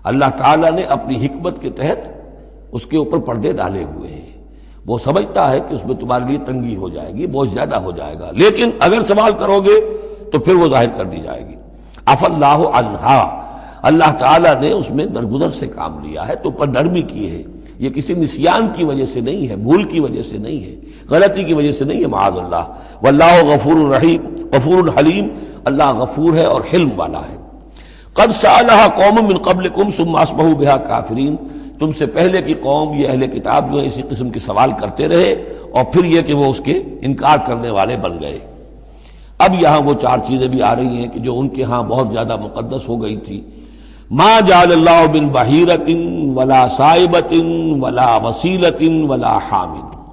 اللہ تعالیٰ نے اپنی حکمت کے تحت اس کے اوپر پردے ڈالے ہوئے ہیں. وہ سمجھتا ہے کہ اس میں تمہارے لیے تنگی ہو جائے گی، بہت زیادہ ہو جائے گا، لیکن اگر سوال کرو گے تو پھر وہ ظاہر کر دی جائے گی. عفا اللہ عنہا، اللہ تعالیٰ نے اس میں درگزر سے کام لیا ہے، تو پر نرمی کی ہے. یہ کسی نسیان کی وجہ سے نہیں ہے، بھول کی وجہ سے نہیں ہے، غلطی کی وجہ سے نہیں ہے، معاذ اللہ. واللہ غفور الرحیم، غفور حلیم، اللہ غفور ہے اور حلم والا ہے. قد سألها قوم من قبلکم ثم اصبحوا بها کافرین، تم سے پہلے کی قوم یہ اہل کتاب جو ہے اسی قسم کے سوال کرتے رہے اور پھر یہ کہ وہ اس کے انکار کرنے والے بن گئے. اب یہاں وہ چار چیزیں بھی آ رہی ہیں کہ جو ان کے ہاں بہت زیادہ مقدس ہو گئی تھی. ما جعل اللہ من بحیرۃ ولا صائبۃ ولا وسیلۃ ولا حام.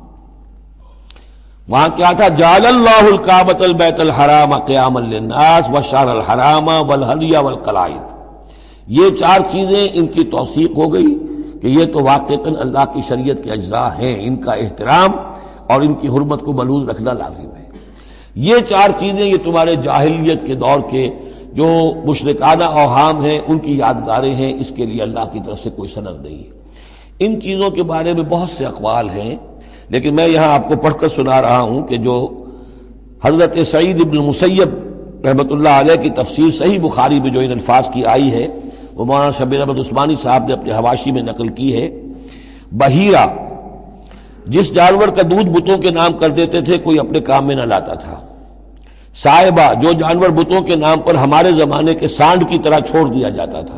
وہاں کیا تھا؟ جعل اللہ الکعبۃ البیت الحرام قیاما للناس والشہر الحرام والہدی والقلائد. یہ چار چیزیں ان کی توثیق ہو گئی کہ یہ تو واقعتاً اللہ کی شریعت کے اجزاء ہیں، ان کا احترام اور ان کی حرمت کو ملحوظ رکھنا لازم ہے. یہ چار چیزیں یہ تمہارے جاہلیت کے دور کے جو مشرکانہ اوہام ہیں ان کی یادگاریں ہیں، اس کے لیے اللہ کی طرف سے کوئی سند نہیں ہے. ان چیزوں کے بارے میں بہت سے اقوال ہیں، لیکن میں یہاں آپ کو پڑھ کر سنا رہا ہوں کہ جو حضرت سعید ابن مسیب رحمۃ اللہ علیہ کی تفسیر صحیح بخاری میں جو ان الفاظ کی آئی ہے وہ مولانا شبیر احمد عثمانی صاحب نے اپنے حواشی میں نقل کی ہے. بحیرہ جس جانور کا دودھ بتوں کے نام کر دیتے تھے کوئی اپنے کام میں نہ لاتا تھا. صائبہ جو جانور بتوں کے نام پر ہمارے زمانے کے سانڈ کی طرح چھوڑ دیا جاتا تھا.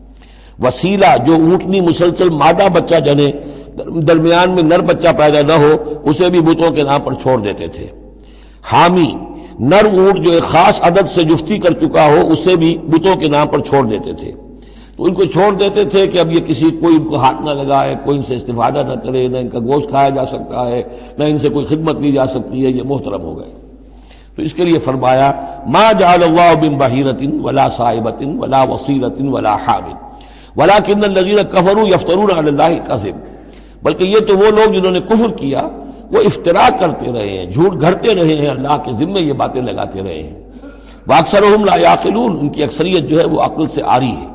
وسیلہ جو اونٹنی مسلسل مادہ بچہ جنے درمیان میں نر بچہ پیدا نہ ہو اسے بھی بتوں کے نام پر چھوڑ دیتے تھے. حامی نر اونٹ جو ایک خاص عدد سے جفتی کر چکا ہو اسے بھی بتوں کے نام پر چھوڑ دیتے تھے. تو ان کو چھوڑ دیتے تھے کہ اب یہ کسی کوئی ان کو ہاتھ نہ لگائے، کوئی ان سے استفادہ نہ کرے، نہ ان کا گوشت کھایا جا سکتا ہے، نہ ان سے کوئی خدمت لی جا سکتی ہے، یہ محترم ہو گئے. تو اس کے لیے فرمایا ما جعل اللہ من بحیرۃ ولا صائبۃ ولا وصیلۃ ولا حام ولکن الذین کفروا یفترون علی اللہ الکذب. بلکہ یہ تو وہ لوگ جنہوں نے کفر کیا وہ افترا کرتے رہے ہیں، جھوٹ گھڑتے رہے ہیں، اللہ کے ذمے یہ باتیں لگاتے رہے ہیں. واکثرهم لا یعقلون، ان کی اکثریت جو ہے وہ عقل سے عاری ہے.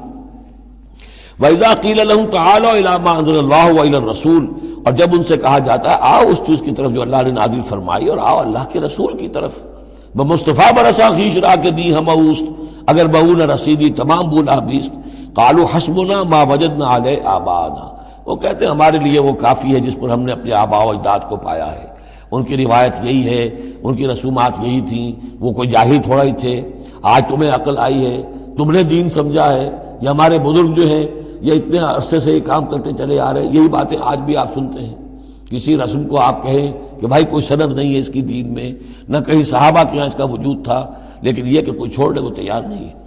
وَإِذَا قِيلَ لَهُمْ تَعَالَوْا إِلَىٰ مَا أَنزَلَ اللَّهُ وَإِلَى الرَّسُولِ، اور جب ان سے کہا جاتا ہے آؤ اس چیز کی طرف جو اللہ نے نازل فرمائی اور آؤ اللہ کے رسول کی طرف. بمصطفیٰ برسا خیش را کے دی ہم اوست، اگر بہو نہ رسیدی تمام بولا بیست. قالوا حسبنا ما وجدنا علیہ آباءنا، وہ کہتے ہیں ہمارے لیے وہ کافی ہے جس پر ہم نے اپنے آباء و اجداد کو پایا ہے. ان کی روایت یہی ہے، ان کی رسومات یہی تھیں، وہ کوئی جاہل تھوڑا ہی تھے. آج تمہیں عقل آئی ہے، تم نے دین سمجھا ہے، یہ ہمارے بزرگ جو ہیں یہ اتنے عرصے سے یہ کام کرتے چلے آ رہے ہیں. یہی باتیں آج بھی آپ سنتے ہیں. کسی رسم کو آپ کہیں کہ بھائی کوئی سند نہیں ہے اس کی دین میں، نہ کہیں صحابہ کے یہاں اس کا وجود تھا، لیکن یہ کہ کوئی چھوڑنے کو تیار نہیں ہے.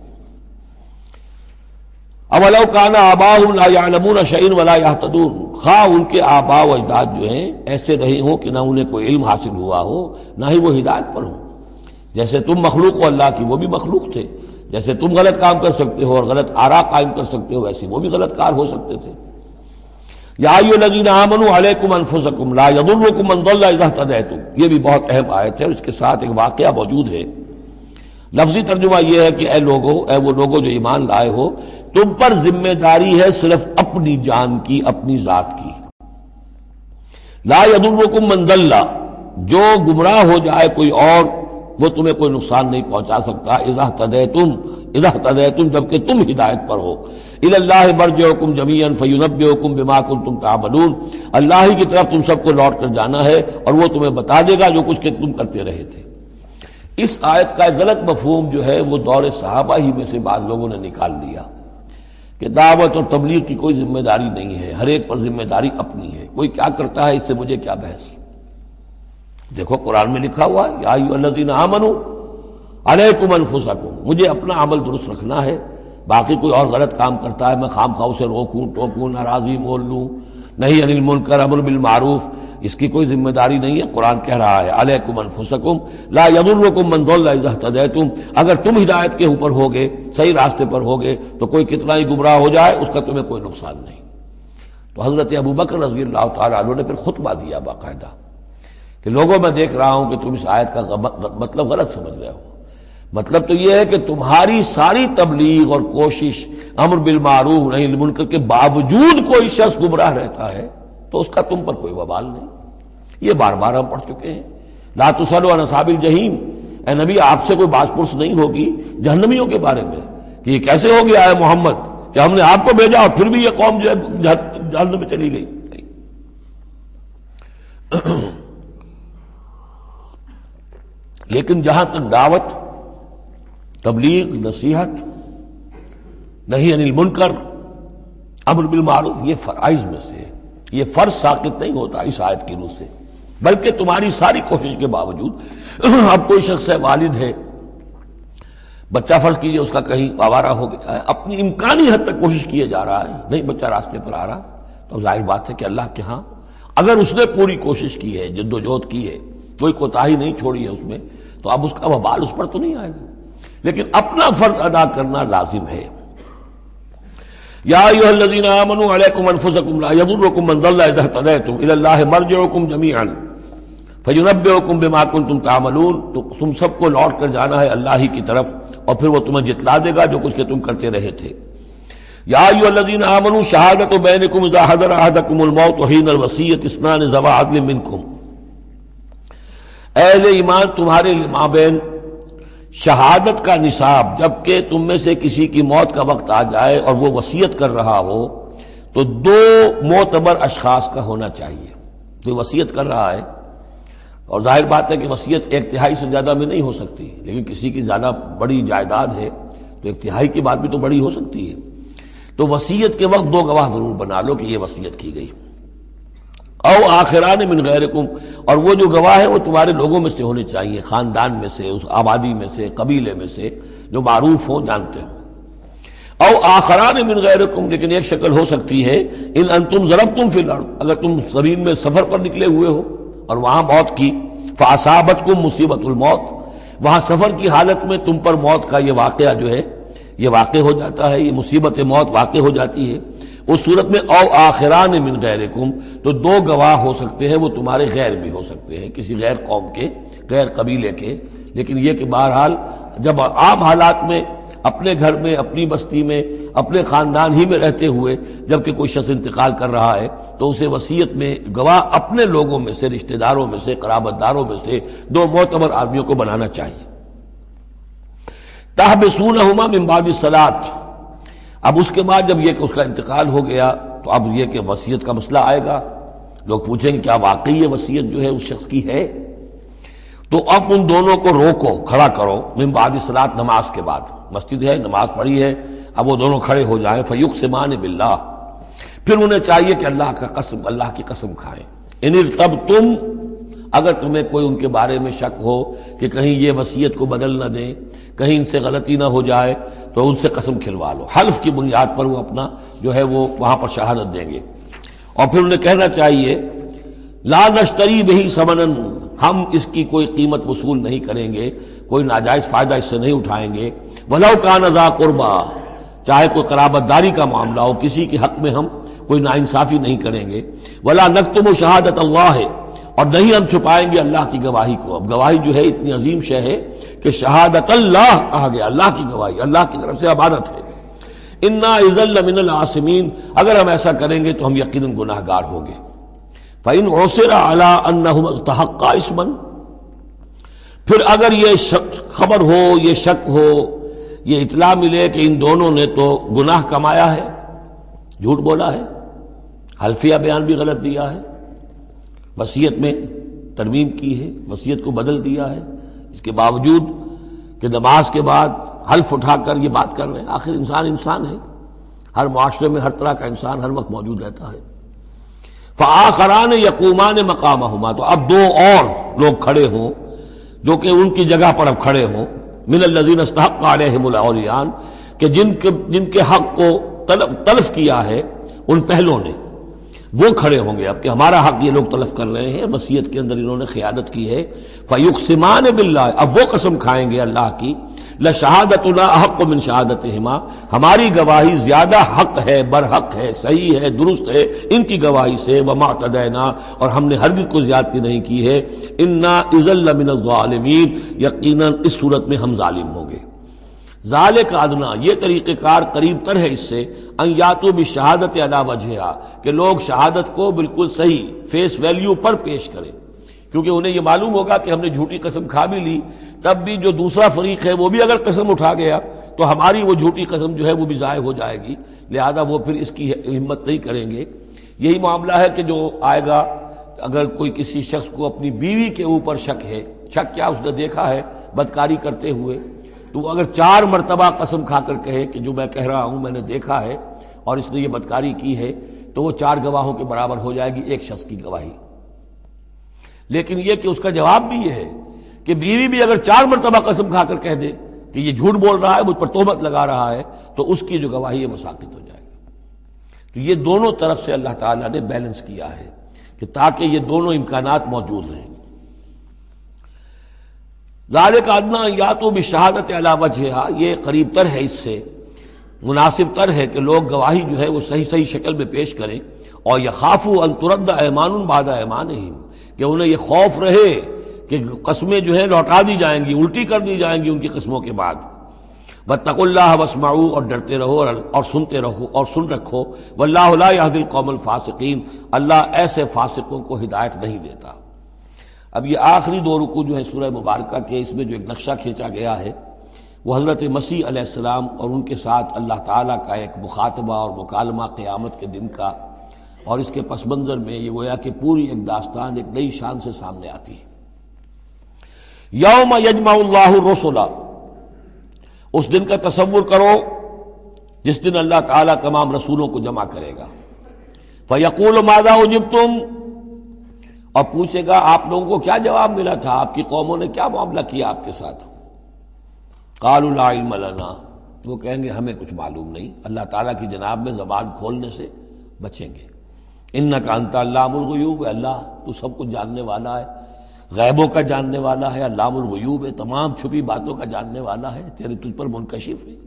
اولو کان آباؤہم لا یعلمون شیئا ولا یہتدون، خواہ ان کے آباء و اجداد جو ہیں ایسے رہے ہوں کہ نہ انہیں کوئی علم حاصل ہوا ہو نہ ہی وہ ہدایت پر ہوں. جیسے تم مخلوق ہو اللہ کی، وہ بھی مخلوق تھے. جیسے تم غلط کام کر سکتے ہو اور غلط آراء قائم کر سکتے ہو ویسے وہ بھی غلط کار ہو سکتے تھے. یا ایھا الذین آمنوا علیکم انفسکم لا یضرکم من ضل اذا اہتدیتم، یہ بھی بہت اہم آیت ہے اور اس کے ساتھ ایک واقعہ موجود ہے. لفظی ترجمہ یہ ہے کہ اے لوگو، اے وہ لوگو جو ایمان لائے ہو، تم پر ذمہ داری ہے صرف اپنی جان کی، اپنی ذات کی. لا یضرکم من ضل، جو گمراہ ہو جائے کوئی اور وہ تمہیں کوئی نقصان نہیں پہنچا سکتا. اذا اہتدیتم، اذا اہتدیتم جبکہ تم ہدایت پر ہو. الی اللہ مرجعکم جمیعا فینبئکم بما کنتم تعملون، اللہ ہی کی طرف تم سب کو لوٹ کر جانا ہے اور وہ تمہیں بتا دے گا جو کچھ کہ تم کرتے رہے تھے. اس آیت کا ایک غلط مفہوم جو ہے وہ دور صحابہ ہی میں سے بعض لوگوں نے نکال لیا کہ دعوت اور تبلیغ کی کوئی ذمہ داری نہیں ہے، ہر ایک پر ذمہ داری اپنی ہے. کوئی کیا کرتا ہے اس سے مجھے کیا بحث. دیکھو قرآن میں لکھا ہوا ہے یا ایھا الذین آمنوا علیکم انفسکم، مجھے اپنا عمل درست رکھنا ہے. باقی کوئی اور غلط کام کرتا ہے میں خام خواہ اسے روکوں ٹوکوں ناراضی مول لوں، نہیں انل المنکر امر بالمعروف، اس کی کوئی ذمہ داری نہیں ہے. قرآن کہہ رہا ہے علیکم انفسکم لا یضرکم من ضل اذا اہتدیتم، اگر تم ہدایت کے اوپر ہوگے، صحیح راستے پر ہوگے تو کوئی کتنا ہی گمراہ ہو جائے اس کا تمہیں کوئی نقصان نہیں. تو حضرت ابوبکر رضی اللہ تعالیٰ عنہ نے پھر خطبہ دیا باقاعدہ کہ لوگوں میں دیکھ رہا ہوں کہ تم اس آیت کا مطلب غلط سمجھ رہے ہو. مطلب تو یہ ہے کہ تمہاری ساری تبلیغ اور کوشش امر بالمعروف نہی عن المنکر کے باوجود کوئی شخص گمراہ رہتا ہے تو اس کا تم پر کوئی وبال نہیں. یہ بار بار ہم پڑھ چکے ہیں. لا تسألوا عن اصحاب الجحیم، اے نبی آپ سے کوئی باز پرس نہیں ہوگی جہنمیوں کے بارے میں کہ یہ کیسے ہو گیا ہے محمد کہ ہم نے آپ کو بھیجا اور پھر بھی یہ قوم جو ہے جہنم میں چلی گئی. لیکن جہاں تک دعوت، تبلیغ، نصیحت، نہی عن المنکر، امر بالمعروف، یہ فرائض میں سے ہے. یہ فرض ساقط نہیں ہوتا اس آیت کی روح سے، بلکہ تمہاری ساری کوشش کے باوجود اب کوئی شخص ہے، والد ہے، بچہ فرض کیجئے اس کا کہیں آوارہ ہو گیا ہے، اپنی امکانی حد تک کوشش کیے جا رہا ہے، نہیں بچہ راستے پر آ رہا، تو ظاہر بات ہے کہ اللہ کے ہاں اگر اس نے پوری کوشش کی ہے، جد و جہد کی ہے، کوئی کوتاہی نہیں چھوڑی ہے اس میں، تو اب اس کا وبال اس پر تو نہیں آئے گا. لیکن اپنا فرض ادا کرنا لازم ہے. یا ایھا الذین آمنوا علیکم انفسکم لا یضرکم من ضل اذا اهتدیتم الی اللہ مرجعکم جمیعا فینبئکم بما کنتم تعملون. تو تم سب کو لوٹ کر جانا ہے اللہ ہی کی طرف اور پھر وہ تمہیں جتلا دے گا جو کچھ کہ تم کرتے رہے تھے. یا ایھا الذین آمنوا شہادۃ بینکم اذا حضر احدکم الموت حین الوصیۃ اثنان ذوی عدل منکم. اہل ایمان تمہارے مابین شہادت کا نصاب، جبکہ تم میں سے کسی کی موت کا وقت آ جائے اور وہ وصیت کر رہا ہو تو دو معتبر اشخاص کا ہونا چاہیے. جو وصیت کر رہا ہے، اور ظاہر بات ہے کہ وصیت ایک تہائی سے زیادہ میں نہیں ہو سکتی، لیکن کسی کی زیادہ بڑی جائیداد ہے تو ایک تہائی کی بات بھی تو بڑی ہو سکتی ہے. تو وصیت کے وقت دو گواہ ضرور بنا لو کہ یہ وصیت کی گئی. او آخران من غیرکم، اور وہ جو گواہ ہے وہ تمہارے لوگوں میں سے ہونے چاہیے، خاندان میں سے، اس آبادی میں سے، قبیلے میں سے، جو معروف ہوں، جانتے ہوں. او آخران من غیرکم، لیکن ایک شکل ہو سکتی ہے ان انتم ضربتم فی الارض، اگر تم زمین میں سفر پر نکلے ہوئے ہو اور وہاں موت کی، فاصابتکم مصیبت الموت، وہاں سفر کی حالت میں تم پر موت کا یہ واقعہ جو ہے یہ واقع ہو جاتا ہے، یہ مصیبت موت واقع ہو جاتی ہے. اس صورت میں او آخران من غیرکم، تو دو گواہ ہو سکتے ہیں، وہ تمہارے غیر بھی ہو سکتے ہیں، کسی غیر قوم کے، غیر قبیلے کے. لیکن یہ کہ بہرحال جب عام حالات میں اپنے گھر میں، اپنی بستی میں، اپنے خاندان ہی میں رہتے ہوئے جبکہ کوئی شخص انتقال کر رہا ہے تو اسے وصیت میں گواہ اپنے لوگوں میں سے، رشتہ داروں میں سے، قرابت داروں میں سے دو معتبر آدمیوں کو بنانا چاہیے. تحبسونہما من بعد الصلاۃ، اب اس کے بعد جب یہ کہ اس کا انتقال ہو گیا تو اب یہ کہ وصیت کا مسئلہ آئے گا. لوگ پوچھیں گے کیا واقعی یہ وصیت جو ہے اس شخص کی ہے؟ تو اب ان دونوں کو روکو، کھڑا کرو، من بعد الصلاۃ، نماز کے بعد. مسجد ہے، نماز پڑھی ہے، اب وہ دونوں کھڑے ہو جائیں. فیقسمان باللہ، پھر انہیں چاہیے کہ اللہ کا قسم، اللہ کی قسم کھائیں. ان ارتبتم، اگر تمہیں کوئی ان کے بارے میں شک ہو کہ کہیں یہ وصیت کو بدل نہ دیں، کہیں ان سے غلطی نہ ہو جائے، تو ان سے قسم کھلوا لو. حلف کی بنیاد پر وہ اپنا جو ہے وہ وہاں پر شہادت دیں گے. اور پھر انہیں کہنا چاہیے لا نشتری بہ ثمنا، ہم اس کی کوئی قیمت وصول نہیں کریں گے، کوئی ناجائز فائدہ اس سے نہیں اٹھائیں گے. ولو کان ذا قربا، چاہے کوئی قرابت داری کا معاملہ ہو، کسی کے حق میں ہم کوئی ناانصافی نہیں کریں گے. ولا نکتم شہادت اللہ، اور نہیں ہم چھپائیں گے اللہ کی گواہی کو. اب گواہی جو ہے اتنی عظیم شے ہے کہ شہادت اللہ کہا گیا، اللہ کی گواہی اللہ کی طرف سے امانت ہے. انا اذا لمن العاصمین، اگر ہم ایسا کریں گے تو ہم یقیناً گناہ گار ہوں گے. فإن عثر على انہم استحقا اسما، پھر اگر یہ خبر ہو، یہ شک ہو، یہ اطلاع ملے کہ ان دونوں نے تو گناہ کمایا ہے، جھوٹ بولا ہے، حلفیہ بیان بھی غلط دیا ہے، وصیت میں ترمیم کی ہے، وصیت کو بدل دیا ہے، اس کے باوجود کہ نماز کے بعد حلف اٹھا کر یہ بات کر رہے ہیں. آخر انسان انسان ہے، ہر معاشرے میں ہر طرح کا انسان ہر وقت موجود رہتا ہے. فآخران یقومان مقامہما، تو اب دو اور لوگ کھڑے ہوں جو کہ ان کی جگہ پر اب کھڑے ہوں. من الذین استحق علیہم الاولیان، کہ جن کے جن کے حق کو تلف, تلف کیا ہے ان پہلوں نے، وہ کھڑے ہوں گے اب کہ ہمارا حق یہ لوگ تلف کر رہے ہیں، وصیت کے اندر انہوں نے خیانت کی ہے. فیقسمان باللہ، اب وہ قسم کھائیں گے اللہ کی. لشہادتنا احق من شہادتہما، ہماری گواہی زیادہ حق ہے، برحق ہے، صحیح ہے، درست ہے ان کی گواہی سے، وما اعتدینا، اور ہم نے ہرگز کوئی زیادتی نہیں کی ہے، انا اذا لمن الظالمین، یقیناً اس صورت میں ہم ظالم ہوں گے۔ ذالک ادنا، یہ طریقہ کار قریب تر ہے اس سے، ان یاتوا بالشہادۃ علی وجہہا، کہ لوگ شہادت کو بالکل صحیح فیس ویلیو پر پیش کریں، کیونکہ انہیں یہ معلوم ہوگا کہ ہم نے جھوٹی قسم کھا بھی لی، تب بھی جو دوسرا فریق ہے وہ بھی اگر قسم اٹھا گیا تو ہماری وہ جھوٹی قسم جو ہے وہ بھی ضائع ہو جائے گی، لہذا وہ پھر اس کی ہمت نہیں کریں گے۔ یہی معاملہ ہے کہ جو آئے گا، اگر کوئی کسی شخص کو اپنی بیوی کے اوپر شک ہے، شک کیا، اس نے دیکھا ہے بدکاری کرتے ہوئے، تو وہ اگر چار مرتبہ قسم کھا کر کہے کہ جو میں کہہ رہا ہوں میں نے دیکھا ہے اور اس نے یہ بدکاری کی ہے، تو وہ چار گواہوں کے برابر ہو جائے گی ایک شخص کی گواہی۔ لیکن یہ کہ اس کا جواب بھی یہ ہے کہ بیوی بھی اگر چار مرتبہ قسم کھا کر کہہ دے کہ یہ جھوٹ بول رہا ہے، مجھ پر تہمت لگا رہا ہے، تو اس کی جو گواہی ہے وہ ساقط ہو جائے گی۔ تو یہ دونوں طرف سے اللہ تعالیٰ نے بیلنس کیا ہے کہ تاکہ یہ دونوں امکانات موجود رہیں۔ ذالک ادنی ان یاتوا بالشہادۃ علی وجہہا، یہ قریب تر ہے، اس سے مناسب تر ہے کہ لوگ گواہی جو ہے وہ صحیح صحیح شکل میں پیش کریں، اور یخافوا ان ترد ایمان بعد ایمانہم، کہ انہیں یہ خوف رہے کہ قسمیں جو ہے لوٹا دی جائیں گی، الٹی کر دی جائیں گی ان کی قسموں کے بعد۔ واتقوا اللہ واسمعوا، اور ڈرتے رہو اور سنتے رہو اور سن رکھو، واللہ لا یہدی القوم الفاسقین، اللہ ایسے فاسقوں کو ہدایت نہیں دیتا۔ اب یہ آخری دو رکوع جو ہے سورہ مبارکہ کے، اس میں جو ایک نقشہ کھینچا گیا ہے وہ حضرت مسیح علیہ السلام اور ان کے ساتھ اللہ تعالیٰ کا ایک مخاطبہ اور مکالمہ قیامت کے دن کا، اور اس کے پس منظر میں یہ گویا کہ پوری ایک داستان ایک نئی شان سے سامنے آتی ہے۔ یوم یجمع اللہ الرسل، اس دن کا تصور کرو جس دن اللہ تعالیٰ تمام رسولوں کو جمع کرے گا۔ فیقول ماذا اجبتم، اور پوچھے گا آپ لوگوں کو کیا جواب ملا تھا، آپ کی قوموں نے کیا معاملہ کیا آپ کے ساتھ۔ قالوا لا علم لنا، وہ کہیں گے ہمیں کچھ معلوم نہیں، اللہ تعالیٰ کی جناب میں زبان کھولنے سے بچیں گے۔ انک انت علام الغیوب، اللہ تو سب کچھ جاننے والا ہے، غیبوں کا جاننے والا ہے، علام الغیوب ہے، تمام چھپی باتوں کا جاننے والا ہے، تیرے تجھ پر منکشف ہے۔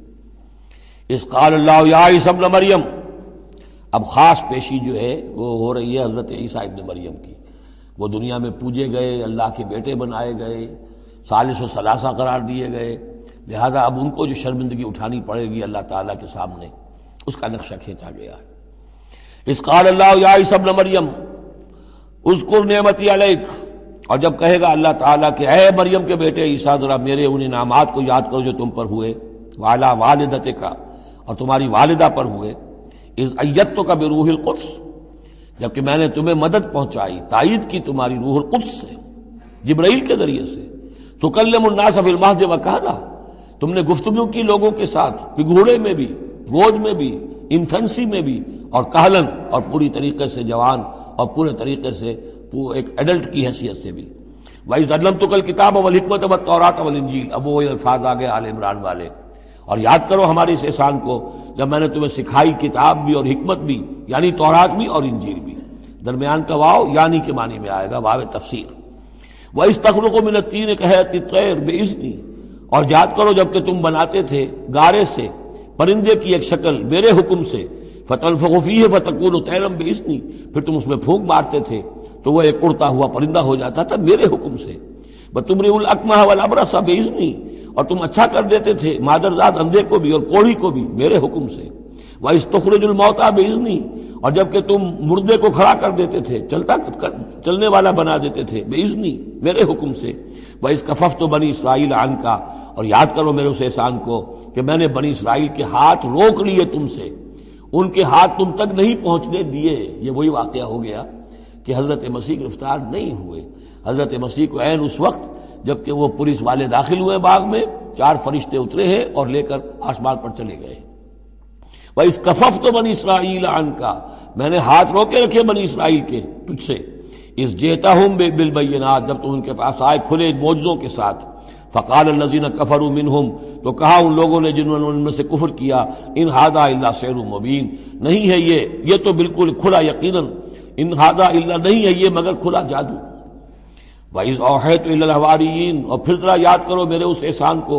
اذ قال اللہ یا عیسی ابن مریم، اب خاص پیشی جو ہے وہ ہو رہی ہے حضرت عیسیٰ ابن مریم کی۔ وہ دنیا میں پوجے گئے، اللہ کے بیٹے بنائے گئے، ثالث و ثلاثہ قرار دیے گئے، لہذا اب ان کو جو شرمندگی اٹھانی پڑے گی اللہ تعالیٰ کے سامنے، اس کا نقشہ کھینچا گیا ہے۔ اذ قال اللہ یا عیسی ابن مریم اذکر نعمتی علیک، اور جب کہے گا اللہ تعالیٰ کہ اے مریم کے بیٹے عیسیٰ ذرا میرے ان انعامات کو یاد کرو جو تم پر ہوئے، وعلی والدتک، اور تمہاری والدہ پر ہوئے، اذ ایدتک بروح القدس، جبکہ میں نے تمہیں مدد پہنچائی، تائید کی تمہاری روح القدس سے، جبرائیل کے ذریعے سے، تکلم الناس فی المہد وکہلا، تم نے گفتگو کی لوگوں کے ساتھ، پگھوڑے میں بھی، گود میں بھی، انفینسی میں بھی، اور کہلن، اور پوری طریقے سے جوان اور پورے طریقے سے ایک ایڈلٹ کی حیثیت سے بھی۔ وَإِذْ عَلَّمْتُكَ الْكِتَابَ وَالْحِكْمَةَ وَالتَّوْرَاةَ وَالْإِنْجِيلَ، اب وہ الفاظ آگے آل عمران والے، اور یاد کرو ہمارے اس احسان کو جب میں نے تمہیں سکھائی کتاب بھی اور حکمت بھی، یعنی تورات بھی اور انجیل بھی، درمیان کا واو یعنی کے معنی میں آئے گا، واو تفسیر۔ وَإِذْ تَخْلُقُ مِنَ الطِّينِ كَهَيْئَةِ الطَّيْرِ بِإِذْنِي، اور یاد کرو جب کہ تم بناتے تھے گارے سے پرندے کی ایک شکل میرے حکم سے، فَتَنفُخُ فِيهِ فَتَكُونُ طَيْرًا بِإِذْنِي، پھر تم اس میں پھونک مارتے تھے تو وہ ایک اڑتا ہوا پرندہ ہو جاتا تھا میرے حکم سے۔ وَتُبْرِئُ الْأَكْمَحَ وَالْأَبْرَصَ بِإِذْنِي، اور تم اچھا کر دیتے تھے مادرزاد اندھے کو بھی اور کوڑھی کو بھی میرے حکم سے۔ وَإِذْ تُخْرِجُ الْمَوْتَىٰ بِإِذْنِي، اور جب کہ تم مردے کو کھڑا کر دیتے تھے، چلتا چلنے والا بنا دیتے تھے، بِإِذْنِي، میرے حکم سے۔ وَإِذْ كَفَفْتُ بَنِي إِسْرَائِيلَ عَنْكَ، اور یاد کرو میرے اس احسان کو کہ میں نے بنی اسرائیل کے ہاتھ روک لیے تم سے، ان کے ہاتھ تم تک نہیں پہنچنے دیے۔ یہ وہی واقعہ ہو گیا کہ حضرت مسیح گرفتار نہیں ہوئے۔ حضرت مسیح کو عین اس وقت جب کہ وہ پولیس والے داخل ہوئے باغ میں، چار فرشتے اترے ہیں اور لے کر آسمان پر چلے گئے۔ وَإِذْ كَفَفْتُ بَنِي إِسْرَائِيلَ عَنْكَ، میں نے ہاتھ روکے رکھے بنی اسرائیل کے تجھ سے۔ اِذْ جِئْتَهُم بِالْبَيِّنَاتِ، جب تم ان کے پاس آئے کھلے معجزوں کے ساتھ۔ فَقَالَ الَّذِينَ كَفَرُوا مِنْهُمْ، تو کہا ان لوگوں نے جنہوں نے ان میں سے کفر کیا، إِنْ هَذَا إِلَّا سِحْرٌ مُبِينٌ، نہیں ہے یہ یہ تو بالکل کھلا یقیناً، إِنْ هَذَا إِلَّا، نہیں ہے یہ مگر کھلا جادو۔ وَإِذْ أَوْحَيْتُ إِلَى الْحَوَارِيِّينَ، اور پھر ذرا یاد کرو میرے اس احسان کو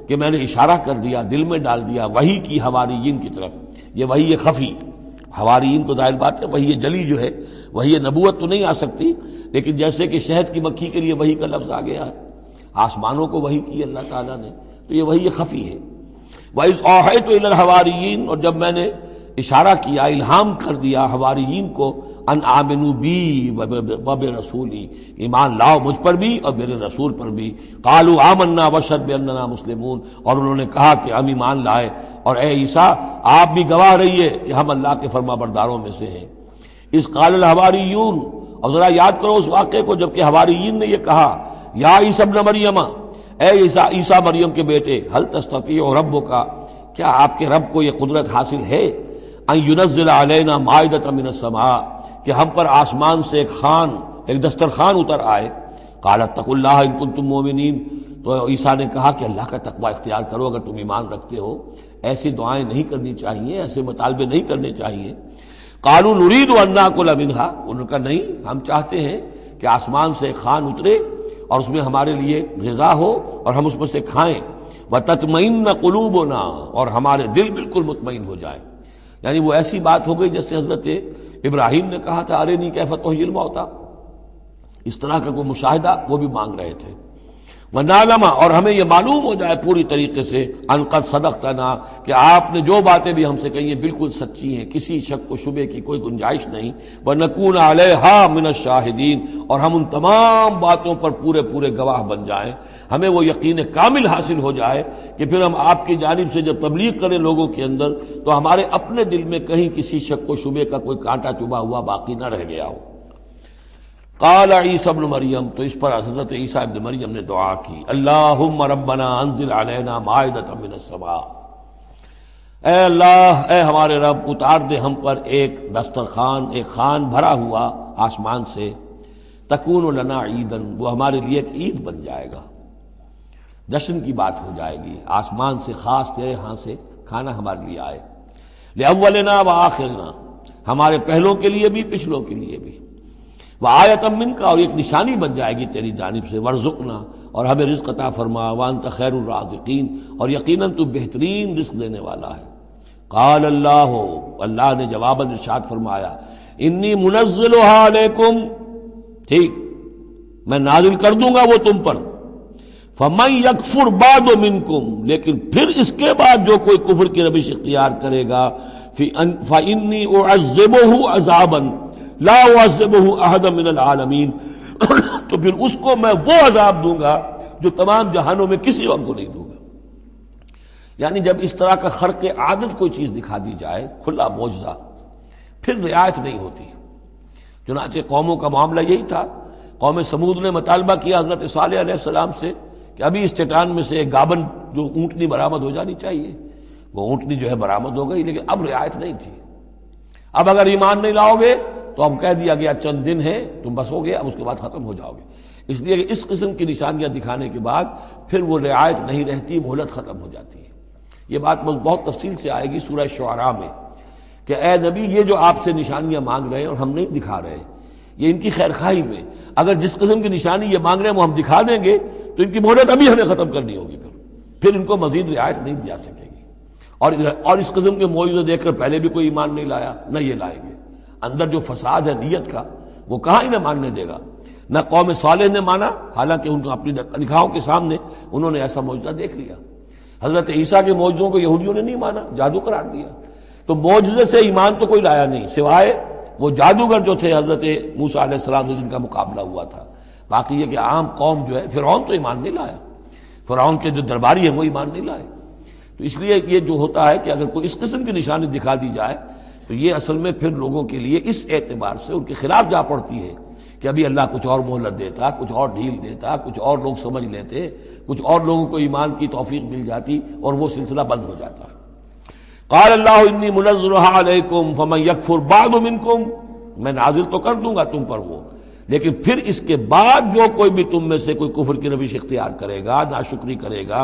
کہ میں نے اشارہ کر دیا، دل میں ڈال دیا وحی کی حواریین کی طرف. یہ وحی خفی، حواریین کو ظاہر بات ہے وحی جلی جو ہے، وحی نبوت تو نہیں آ سکتی، لیکن جیسے کہ شہد کی مکھی کے لیے وحی کا لفظ آ گیا ہے، آسمانوں کو وحی کی اللہ تعالیٰ نے، تو یہ وحی خفی ہے. وَإِذْ أَوْحَيْتُ إِلَى الْحَوَارِيِّينَ، اور جب میں نے اشارہ کیا، الہام کر دیا حواریین کو، ان آمنوا بی وبرسولی، ایمان لاؤ مجھ پر بھی اور میرے رسول پر بھی. قالوا آمنا واشهد بأننا مسلمون، اور انہوں نے کہا کہ ہم ایمان لائے اور اے عیسیٰ آپ بھی گواہ رہیے کہ ہم اللہ کے فرما برداروں میں سے ہیں. اذ قال الحواریون، اور ذرا یاد کرو اس واقعے کو جب کہ حواریین نے یہ کہا، یا عیسیٰ ابن مریم، اے عیسیٰ عیسیٰ مریم کے بیٹے، حل تستطیع ربک، کیا آپ کے رب کو یہ قدرت حاصل ہے، ان ینزل علینا مائدۃ من السماء، کہ ہم پر آسمان سے ایک خوان، ایک دسترخوان اتر آئے. قال اتقوا اللہ ان کنتم مؤمنین، تو عیسیٰ نے کہا کہ اللہ کا تقوی اختیار کرو اگر تم ایمان رکھتے ہو، ایسی دعائیں نہیں کرنی چاہیے، ایسے مطالبے نہیں کرنے چاہیے. قالوا نريد ان ناكل منها، انہوں نے کہا نہیں، ہم چاہتے ہیں کہ آسمان سے ایک خوان اترے اور اس میں ہمارے لیے غذا ہو اور ہم اس میں سے کھائیں. وَتَطْمَئِنَّ قُلُوبُنَا، اور ہمارے دل بالکل مطمئن ہو جائیں. یعنی وہ ایسی بات ہو گئی جیسے حضرت ابراہیم نے کہا تھا ارنی کیف تحیی الموتیٰ، اس طرح کا کوئی مشاہدہ وہ بھی مانگ رہے تھے. وَنَعْلَمَ، اور ہمیں یہ معلوم ہو جائے پوری طریقے سے، ان قد صدقتنا، کہ آپ نے جو باتیں بھی ہم سے کہی ہیں بالکل سچی ہیں، کسی شک و شبے کی کوئی گنجائش نہیں. وَنَكُونَ عَلَيْهَا مِنَ الشَّاهِدِينَ، اور ہم ان تمام باتوں پر پورے پورے گواہ بن جائیں، ہمیں وہ یقین کامل حاصل ہو جائے کہ پھر ہم آپ کی جانب سے جب تبلیغ کریں لوگوں کے اندر تو ہمارے اپنے دل میں کہیں کسی شک و شبے کا کوئی کانٹا چبھا ہوا باقی نہ رہ گیا ہو. قال عیسیٰ ابن مریم، تو اس پر حضرت عیسیٰ ابن مریم نے دعا کی، اللہم ربنا انزل علینا مائدۃ من السماء، اے اللہ، اے ہمارے رب، اتار دے ہم پر ایک دسترخوان، ایک خوان بھرا ہوا آسمان سے، تکون لنا عیدن، وہ ہمارے لیے ایک عید بن جائے گا، جشن کی بات ہو جائے گی، آسمان سے خاص تیرے ہاں سے کھانا ہمارے لیے آئے، لأولنا وآخرنا، ہمارے پہلوں کے لیے بھی پچھلوں کے لیے بھی، وآیۃ منک، اور ایک نشانی بن جائے گی تیری جانب سے، وارزقنا، اور ہمیں رزق عطا فرما، وانت خیر الرازقین، اور یقیناً تو بہترین رزق دینے والا ہے. قال اللہ، اللہ نے جواباً ارشاد فرمایا، انی منزلها علیکم، ٹھیک میں نازل کر دوں گا وہ تم پر، فمن یکفر بعد منکم، لیکن پھر اس کے بعد جو کوئی کفر کی روش اختیار کرے گا، فانی اعذبہ عذابا لا اعذبہ احدا من العالمین، تو پھر اس کو میں وہ عذاب دوں گا جو تمام جہانوں میں کسی اور کو نہیں دوں گا. یعنی جب اس طرح کا خرق عادت کوئی چیز دکھا دی جائے، کھلا معجزہ، پھر رعایت نہیں ہوتی. چنانچہ قوموں کا معاملہ یہی تھا. قوم سمود نے مطالبہ کیا حضرت صالح علیہ السلام سے کہ ابھی اس چٹان میں سے ایک گابن جو اونٹنی برآمد ہو جانی چاہیے، وہ اونٹنی جو ہے برآمد ہو گئی، لیکن اب رعایت نہیں تھی. اب اگر ایمان نہیں لاؤ گے تو اب کہہ دیا گیا چند دن ہے تم بس ہو گے، اب اس کے بعد ختم ہو جاؤ گے. اس لیے کہ اس قسم کی نشانیاں دکھانے کے بعد پھر وہ رعایت نہیں رہتی، مہلت ختم ہو جاتی ہے. یہ بات بہت تفصیل سے آئے گی سورہ شعراء میں کہ اے نبی یہ جو آپ سے نشانیاں مانگ رہے ہیں اور ہم نہیں دکھا رہے، یہ ان کی خیر خواہی میں، اگر جس قسم کی نشانی یہ مانگ رہے ہیں وہ ہم دکھا دیں گے تو ان کی مہلت ابھی ہمیں ختم کرنی ہوگی، پھر پھر ان کو مزید رعایت نہیں دی جا سکے گی. اور اور اس قسم کے معجزے دیکھ کر پہلے بھی کوئی ایمان نہیں لایا، نہ یہ لائیں گے. اندر جو فساد ہے نیت کا وہ کہاں انہیں ماننے دے گا. نہ قوم صالح نے مانا، حالانکہ ان کو اپنی نگاہوں کے سامنے انہوں نے ایسا معجزہ دیکھ لیا. حضرت عیسیٰ کے معجزوں کو یہودیوں نے نہیں مانا، جادو قرار دیا. تو معجزے سے ایمان تو کوئی لایا نہیں سوائے وہ جادوگر جو تھے حضرت موسیٰ علیہ السلام سے جن کا مقابلہ ہوا تھا. باقی یہ کہ عام قوم جو ہے، فرعون تو ایمان نہیں لایا، فرعون کے جو درباری ہیں وہ ایمان نہیں لائے. تو اس لیے یہ جو ہوتا ہے کہ اگر کوئی اس قسم کی نشانی دکھا دی جائے تو یہ اصل میں پھر لوگوں کے لیے اس اعتبار سے ان کے خلاف جا پڑتی ہے کہ ابھی اللہ کچھ اور مہلت دیتا، کچھ اور ڈھیل دیتا، کچھ اور لوگ سمجھ لیتے، کچھ اور لوگوں کو ایمان کی توفیق مل جاتی اور وہ سلسلہ بند ہو جاتا ہے. قال اللہ انی منزلها علیکم فمن یکفر بعد منکم، میں نازل تو کر دوں گا تم پر وہ، لیکن پھر اس کے بعد جو کوئی بھی تم میں سے کوئی کفر کی روش اختیار کرے گا، ناشکری کرے گا،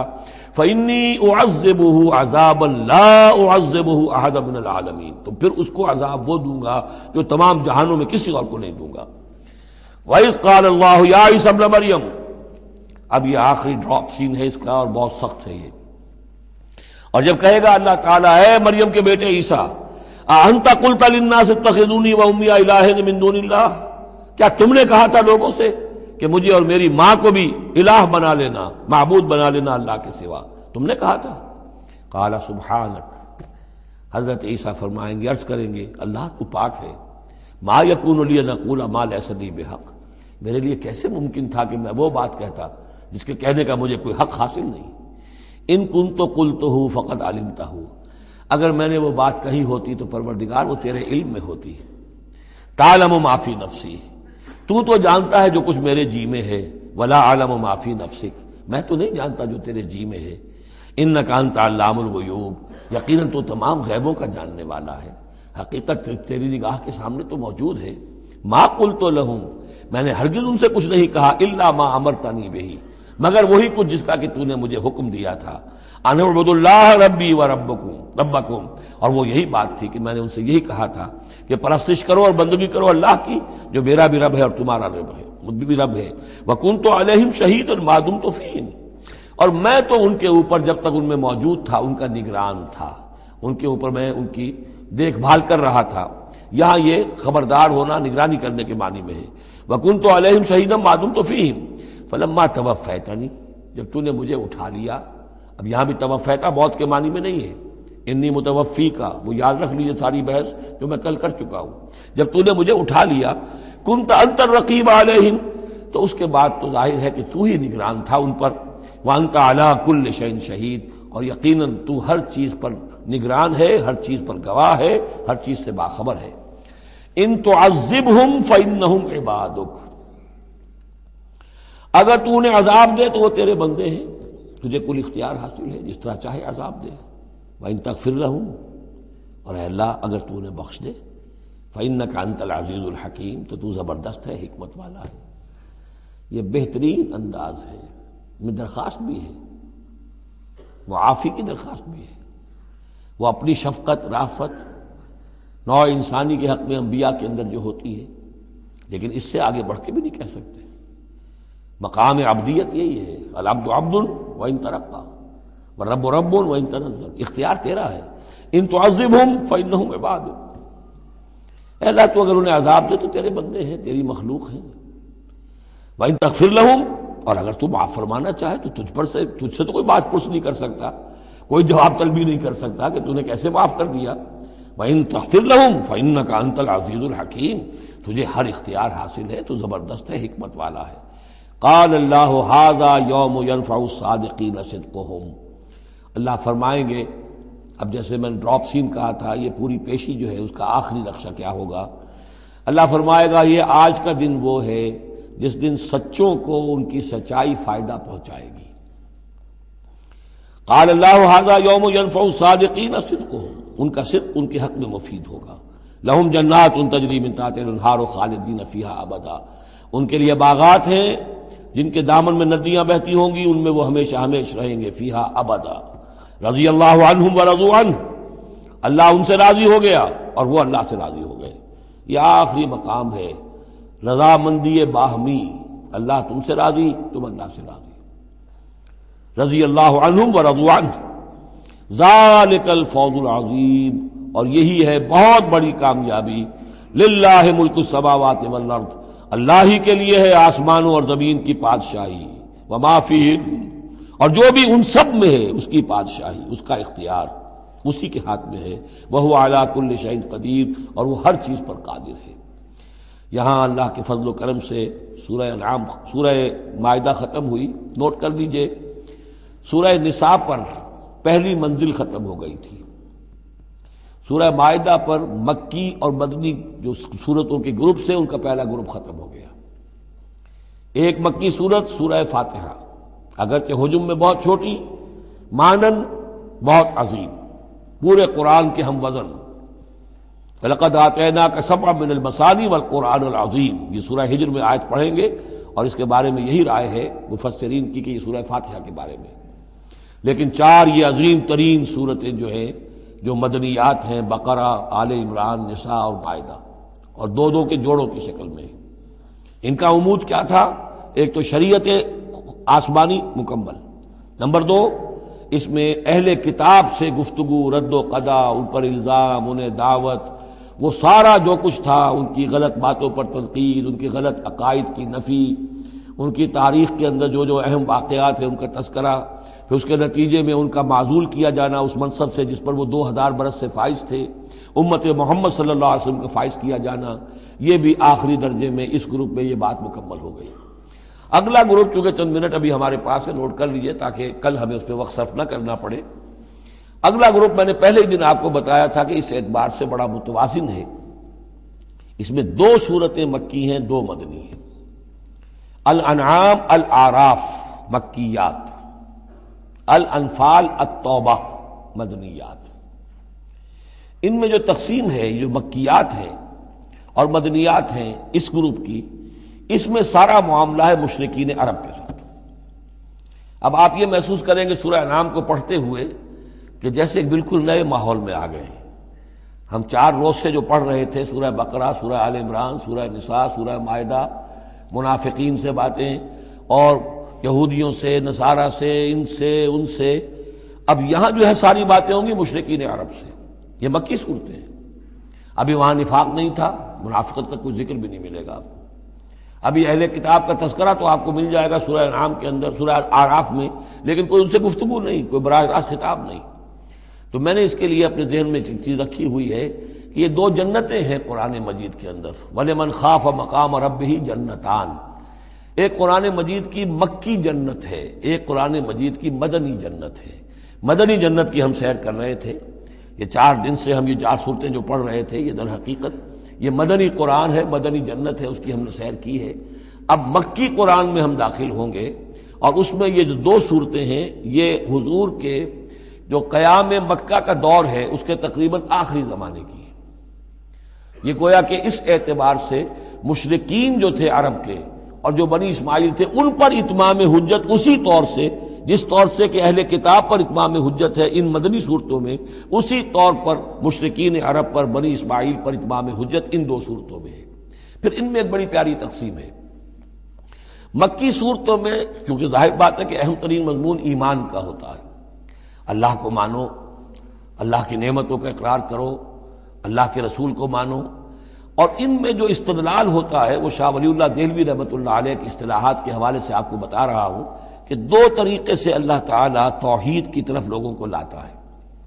فإنی اعذبہ عذابا لا اعذبہ احدا من العالمین، تو پھر اس کو عذاب وہ دوں گا جو تمام جہانوں میں کسی اور کو نہیں دوں گا. وَإِذْ قَالَ اللَّهُ يَا عِيسَى ابْنَ مَرْيَمَ، اب یہ آخری ڈراپ سین ہے اس کا اور بہت سخت ہے یہ. اور جب کہے گا اللہ تعالیٰ اے مریم کے بیٹے عیسیٰ اَأَنْتَ قُلْتَ لِلنَّاسِ اتَّخِذُونِي وَأُمِّيَ إِلَٰهَيْنِ مِن دُونِ اللَّهِ، کیا تم نے کہا تھا لوگوں سے کہ مجھے اور میری ماں کو بھی الہ بنا لینا، معبود بنا لینا اللہ کے سوا؟ تم نے کہا تھا۔ قال سبحانک، حضرت عیسیٰ فرمائیں گے، عرض کریں گے اللہ تو پاک ہے، ما یکون لی ان اقول ما لیس لی بحق، میرے لیے کیسے ممکن تھا کہ میں وہ بات کہتا جس کے کہنے کا مجھے کوئی حق حاصل نہیں۔ ان کنت قلتہ فقد علمتہ، اگر میں نے وہ بات کہی ہوتی تو پروردگار وہ تیرے علم میں ہوتی۔ تعلم ما فی نفسی، تو تو جانتا ہے جو کچھ میرے جی میں ہے، ولا اعلم ما فی نفسک، میں تو نہیں جانتا جو تیرے جی میں ہے۔ انک انت علام الغیوب، یقیناً تو تمام غیبوں کا جاننے والا ہے، حقیقت تیری نگاہ کے سامنے تو موجود ہے۔ ما قلت لہم، میں نے ہرگز ان سے کچھ نہیں کہا، الا ما امرتنی بہ، مگر وہی کچھ جس کا کہ تو نے مجھے حکم دیا تھا، ان اعبدوا اللہ ربی و ربکم ربکم، اور وہ یہی بات تھی کہ میں نے ان سے یہی کہا تھا کہ پرستش کرو اور بندگی کرو اللہ کی جو میرا بھی رب ہے اور تمہارا رب ہے، مجھ بھی رب ہے۔ وکنت علیہم شہیدا ما دمت فیہم، اور میں تو ان کے اوپر جب تک ان میں موجود تھا ان کا نگران تھا، ان کے اوپر میں ان کی دیکھ بھال کر رہا تھا۔ یہاں یہ خبردار ہونا نگرانی کرنے کے معنی میں ہے۔ وکنت علیہم شہیدا ما دمت فیہم فلما توفیتنی، جب تو نے مجھے اٹھا لیا، اب یہاں بھی توفیتا موت کے معنی میں نہیں ہے، انی متوفی کا، وہ یاد رکھ لیجیے ساری بحث جو میں کل کر چکا ہوں۔ جب تو نے مجھے اٹھا لیا، کنت انت الرقیب علیہم، تو اس کے بعد تو ظاہر ہے کہ تو ہی نگران تھا ان پر، وانت علی کل شیء شہید، اور یقیناً تو ہر چیز پر نگران ہے، ہر چیز پر گواہ ہے، ہر چیز سے باخبر ہے۔ ان تعذبہم فانہم عبادک، اگر تو انہیں عذاب دے تو وہ تیرے بندے ہیں، تجھے کل اختیار حاصل ہے، جس طرح چاہے عذاب دے۔ وَإِن تغفر لَهُمْ، اور اے اللہ اگر تو انہیں بخش دے، فَإِنَّكَ أَنْتَ الْعَزِيزُ الْحَكِيمُ، تو تو زبردست ہے، حکمت والا ہے۔ یہ بہترین انداز ہے، میں درخواست بھی ہے، معافی کی درخواست بھی ہے، وہ اپنی شفقت رافت نوع انسانی کے حق میں انبیاء کے اندر جو ہوتی ہے، لیکن اس سے آگے بڑھ کے بھی نہیں کہہ سکتے۔ مقام عبدیت یہی ہے، العبد عبد وان ترقى والرب رب وان تنزل، اختیار تیرا ہے۔ ان تعذبهم فانهم عبادک، اے اللہ تو اگر انہیں عذاب دے تو تیرے بندے ہیں، تیری مخلوق ہیں۔ وان تغفر لهم، اور اگر تو معاف فرمانا چاہے تو تجھ پر سے تجھ سے تو کوئی بات پرس نہیں کر سکتا، کوئی جواب طلبی نہیں کر سکتا کہ تو نے کیسے معاف کر دیا۔ وان تغفر لهم فانك انت العزیز الحکیم، تجھے ہر اختیار حاصل ہے، تو زبردست ہے، حکمت والا ہے۔ قال اللہ ھذا یوم ینفع الصادقین صدقہم، اللہ فرمائیں گے، اب جیسے میں نے ڈراپ سین کہا تھا، یہ پوری پیشی جو ہے اس کا آخری نقشہ کیا ہوگا۔ اللہ فرمائے گا یہ آج کا دن وہ ہے جس دن سچوں کو ان کی سچائی فائدہ پہنچائے گی۔ قال اللہ ھذا یوم ینفع الصادقین صدقہم، ان کا صدق ان کے حق میں مفید ہوگا۔ لہم جنات تجری من تحتہا الانہار خالدین فیہا ابدا، ان کے لیے باغات ہیں جن کے دامن میں ندیاں بہتی ہوں گی، ان میں وہ ہمیشہ ہمیشہ رہیں گے، فیہا ابدا۔ رضی اللہ عنہم ورضوا عنہ، اللہ ان سے راضی ہو گیا اور وہ اللہ سے راضی ہو گئے۔ یہ آخری مقام ہے، رضامندی باہمی، اللہ تم سے راضی، تم اللہ سے راضی۔ رضی اللہ عنہم ورضوا عنہ، ذالک الفوز العظیم، اور یہی ہے بہت بڑی کامیابی۔ للہ ملک السماوات والارض، اللہ ہی کے لیے ہے آسمانوں اور زمین کی بادشاہی، وما فیہن، اور جو بھی ان سب میں ہے اس کی بادشاہی، اس کا اختیار اسی کے ہاتھ میں ہے۔ وہو علی کل شیء قدیر، اور وہ ہر چیز پر قادر ہے۔ یہاں اللہ کے فضل و کرم سے سورہ انعام سورہ مائدہ ختم ہوئی، نوٹ کر لیجئے سورہ نساء پر پہلی منزل ختم ہو گئی تھی۔ سورہ مائدہ پر مکی اور مدنی جو سورتوں کے گروپ سے ان کا پہلا گروپ ختم ہو گیا۔ ایک مکی سورت سورہ فاتحہ، اگرچہ حجم میں بہت چھوٹی، مانن بہت عظیم، پورے قرآن کے ہم وزن۔ فَلَقَدْ آتَيْنَاكَ سَبْعًا مِنَ الْمَثَانِي وَالْقُرْآنِ الْعَظِيمِ، یہ سورہ ہجر میں آیت پڑھیں گے اور اس کے بارے میں یہی رائے ہے مفسرین کی کہ یہ سورہ فاتحہ کے بارے میں۔ لیکن چار یہ عظیم ترین صورتیں جو ہیں جو مدنیات ہیں، بقرہ، آل عمران، نساء اور مائدہ، اور دو دو کے جوڑوں کی شکل میں۔ ان کا عمود کیا تھا؟ ایک تو شریعت آسمانی مکمل، نمبر دو اس میں اہل کتاب سے گفتگو، رد و قضا، ان پر الزام، انہیں دعوت، وہ سارا جو کچھ تھا، ان کی غلط باتوں پر تنقید، ان کی غلط عقائد کی نفی، ان کی تاریخ کے اندر جو جو اہم واقعات ہیں ان کا تذکرہ، پھر اس کے نتیجے میں ان کا معزول کیا جانا اس منصب سے جس پر وہ دو ہزار برس سے فائز تھے، امت محمد صلی اللہ علیہ وسلم کا فائز کیا جانا، یہ بھی آخری درجے میں اس گروپ میں یہ بات مکمل ہو گئی۔ اگلا گروپ چونکہ چند منٹ ابھی ہمارے پاس ہے، نوٹ کر لیجئے تاکہ کل ہمیں اس پہ وقت صرف نہ کرنا پڑے۔ اگلا گروپ میں نے پہلے ہی دن آپ کو بتایا تھا کہ اس اعتبار سے بڑا متوازن ہے، اس میں دو سورتیں مکی ہیں، دو مدنی ہیں۔ الانعام الاعراف مکیات، الانفال التوبہ مدنیات۔ ان میں جو تقسیم ہے، جو مکیات ہیں اور مدنیات ہیں اس گروپ کی، اس میں سارا معاملہ ہے مشرکین عرب کے ساتھ۔ اب آپ یہ محسوس کریں گے سورہ انعام کو پڑھتے ہوئے کہ جیسے ایک بالکل نئے ماحول میں آ گئے ہیں۔ ہم چار روز سے جو پڑھ رہے تھے سورہ بقرہ، سورہ آل عمران، سورہ نساء، سورہ مائدہ، منافقین سے باتیں اور یہودیوں سے، نصارہ سے، ان سے ان سے، اب یہاں جو ہے ساری باتیں ہوں گی مشرکین عرب سے۔ یہ مکی صورتیں ہیں، ابھی وہاں نفاق نہیں تھا، منافقت کا کوئی ذکر بھی نہیں ملے گا آپ کو۔ ابھی اہل کتاب کا تذکرہ تو آپ کو مل جائے گا سورہ انعام کے اندر، سورہ اعراف میں، لیکن کوئی ان سے گفتگو نہیں، کوئی براہ راست خطاب نہیں۔ تو میں نے اس کے لیے اپنے ذہن میں ایک چیز رکھی ہوئی ہے کہ یہ دو جنتیں ہیں قرآن مجید کے اندر، وَلِمَنْ خَافَ مَقَامَ رَبِّهِ جنتان۔ ایک قرآن مجید کی مکی جنت ہے، ایک قرآن مجید کی مدنی جنت ہے۔ مدنی جنت کی ہم سیر کر رہے تھے، یہ چار دن سے ہم یہ چار صورتیں جو پڑھ رہے تھے، یہ در حقیقت یہ مدنی قرآن ہے، مدنی جنت ہے، اس کی ہم نے سیر کی ہے۔ اب مکی قرآن میں ہم داخل ہوں گے، اور اس میں یہ جو دو صورتیں ہیں یہ حضور کے جو قیام مکہ کا دور ہے اس کے تقریباً آخری زمانے کی ہے۔ یہ گویا کہ اس اعتبار سے مشرکین جو تھے عرب کے اور جو بنی اسماعیل تھے ان پر اتمام حجت اسی طور سے جس طور سے کہ اہل کتاب پر اتمام حجت ہے ان مدنی صورتوں میں، اسی طور پر مشرکین عرب پر، بنی اسماعیل پر اتمام حجت ان دو صورتوں میں ہے۔ پھر ان میں ایک بڑی پیاری تقسیم ہے۔ مکی صورتوں میں چونکہ ظاہر بات ہے کہ اہم ترین مضمون ایمان کا ہوتا ہے، اللہ کو مانو، اللہ کی نعمتوں کا اقرار کرو، اللہ کے رسول کو مانو، اور ان میں جو استدلال ہوتا ہے وہ شاہ ولی اللہ دہلوی رحمۃ اللہ علیہ کی اصطلاحات کے حوالے سے آپ کو بتا رہا ہوں کہ دو طریقے سے اللہ تعالیٰ توحید کی طرف لوگوں کو لاتا ہے۔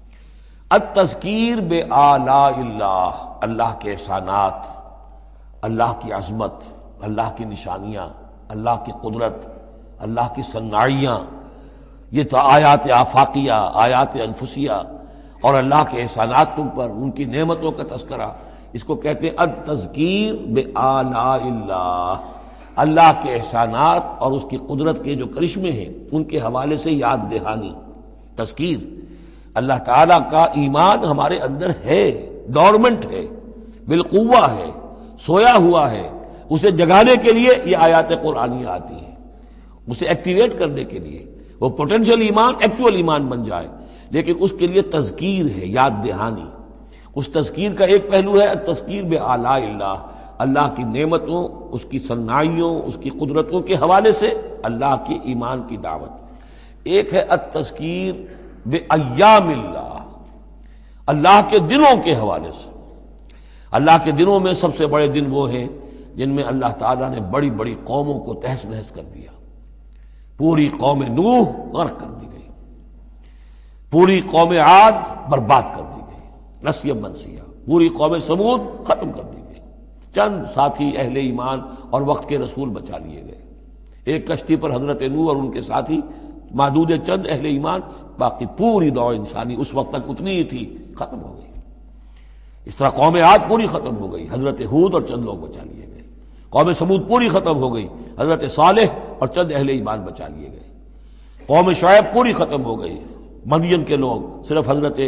التذکیر بآلاء اللہ، اللہ کے احسانات، اللہ کی عظمت، اللہ کی نشانیاں، اللہ کی قدرت، اللہ کی صناعیاں، یہ تو آیات آفاقیہ، آیات انفسیہ، اور اللہ کے احسانات تم پر، ان کی نعمتوں کا تذکرہ، اس کو کہتے ہیں التذکیر بآلاء اللہ، اللہ کے احسانات اور اس کی قدرت کے جو کرشمے ہیں ان کے حوالے سے یاد دہانی، تذکیر۔ اللہ تعالیٰ کا ایمان ہمارے اندر ہے، ڈورمنٹ ہے، بالقوہ ہے، سویا ہوا ہے، اسے جگانے کے لیے یہ آیات قرآنیہ آتی ہیں، اسے ایکٹیویٹ کرنے کے لیے وہ پوٹینشیل ایمان ایکچوئل ایمان بن جائے، لیکن اس کے لیے تذکیر ہے، یاد دہانی۔ اس تذکیر کا ایک پہلو ہے تذکیر بآلاء اللہ، اللہ کی نعمتوں، اس کی صناعیوں، اس کی قدرتوں کے حوالے سے اللہ کی ایمان کی دعوت۔ ایک ہے التذکیر بایام اللہ، اللہ کے دنوں کے حوالے سے۔ اللہ کے دنوں میں سب سے بڑے دن وہ ہیں جن میں اللہ تعالیٰ نے بڑی بڑی قوموں کو تہس نہس کر دیا۔ پوری قوم نوح غرق کر دی گئی، پوری قوم عاد برباد کر دی گئی، نسیا منسیہ، پوری قوم سمود ختم کر دی گئی، چند ساتھی اہل ایمان اور وقت کے رسول بچا لیے گئے۔ ایک کشتی پر حضرت نوح اور ان کے ساتھی، محدود چند اہل ایمان، باقی پوری نوع انسانی اس وقت تک اتنی ہی تھی، ختم ہو گئی۔ اس طرح قوم عاد پوری ختم ہو گئی، حضرت ہود اور چند لوگ بچا لیے گئے۔ قوم سمود پوری ختم ہو گئی، حضرت صالح اور چند اہل ایمان بچا لیے گئے۔ قوم شعیب پوری ختم ہو گئی، مدین کے لوگ، صرف حضرت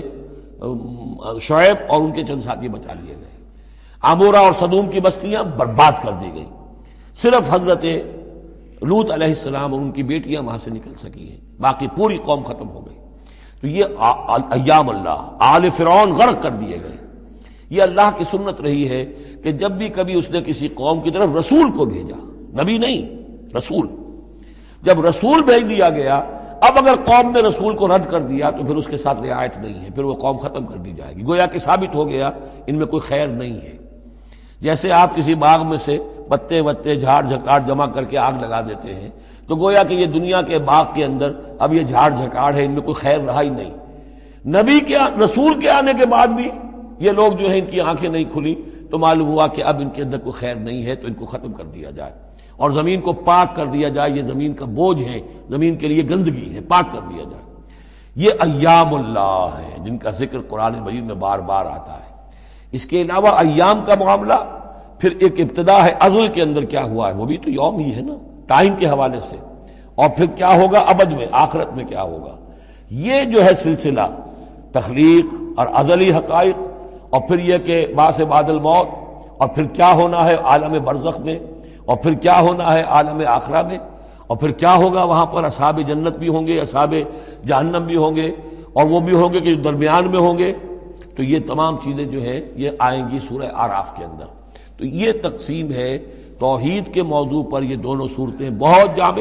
شعیب اور ان کے چند ساتھی بچا لیے گئے۔ عمورہ اور صدوم کی بستیاں برباد کر دی گئیں، صرف حضرت لوط علیہ السلام اور ان کی بیٹیاں وہاں سے نکل سکی ہیں، باقی پوری قوم ختم ہو گئی۔ تو یہ ایام اللہ، آل فرعون غرق کر دیے گئے۔ یہ اللہ کی سنت رہی ہے کہ جب بھی کبھی اس نے کسی قوم کی طرف رسول کو بھیجا، نبی نہیں، رسول، جب رسول بھیج دیا گیا اب اگر قوم نے رسول کو رد کر دیا تو پھر اس کے ساتھ رعایت نہیں ہے، پھر وہ قوم ختم کر دی جائے گی، گویا کہ ثابت ہو گیا ان میں کوئی خیر نہیں ہے۔ جیسے آپ کسی باغ میں سے پتے وتے جھاڑ جھکاڑ جمع کر کے آگ لگا دیتے ہیں تو گویا کہ یہ دنیا کے باغ کے اندر اب یہ جھاڑ جھکاڑ ہے، ان میں کوئی خیر رہا ہی نہیں۔ نبی کے رسول کے آنے کے بعد بھی یہ لوگ جو ہے ان کی آنکھیں نہیں کھلی تو معلوم ہوا کہ اب ان کے اندر کوئی خیر نہیں ہے، تو ان کو ختم کر دیا جائے اور زمین کو پاک کر دیا جائے، یہ زمین کا بوجھ ہے، زمین کے لیے گندگی ہے، پاک کر دیا جائے۔ یہ ایام اللہ ہے جن کا ذکر قرآن مجید میں بار بار آتا ہے۔ اس کے علاوہ ایام کا معاملہ پھر ایک ابتدا ہے، ازل کے اندر کیا ہوا ہے وہ بھی تو یوم ہی ہے نا، ٹائم کے حوالے سے، اور پھر کیا ہوگا ابد میں، آخرت میں کیا ہوگا۔ یہ جو ہے سلسلہ تخلیق اور ازلی حقائق، اور پھر یہ کہ بعث بعد الموت، اور پھر کیا ہونا ہے عالم برزخ میں، اور پھر کیا ہونا ہے عالم آخرہ میں، اور پھر کیا ہوگا وہاں پر اصحاب جنت بھی ہوں گے، اصحاب جہنم بھی ہوں گے، اور وہ بھی ہوں گے کہ جو درمیان میں ہوں گے۔ تو یہ تمام چیزیں جو ہے یہ آئیں گی سورہ اعراف کے اندر۔ تو یہ تقسیم ہے توحید کے موضوع پر، یہ دونوں صورتیں بہت جامع،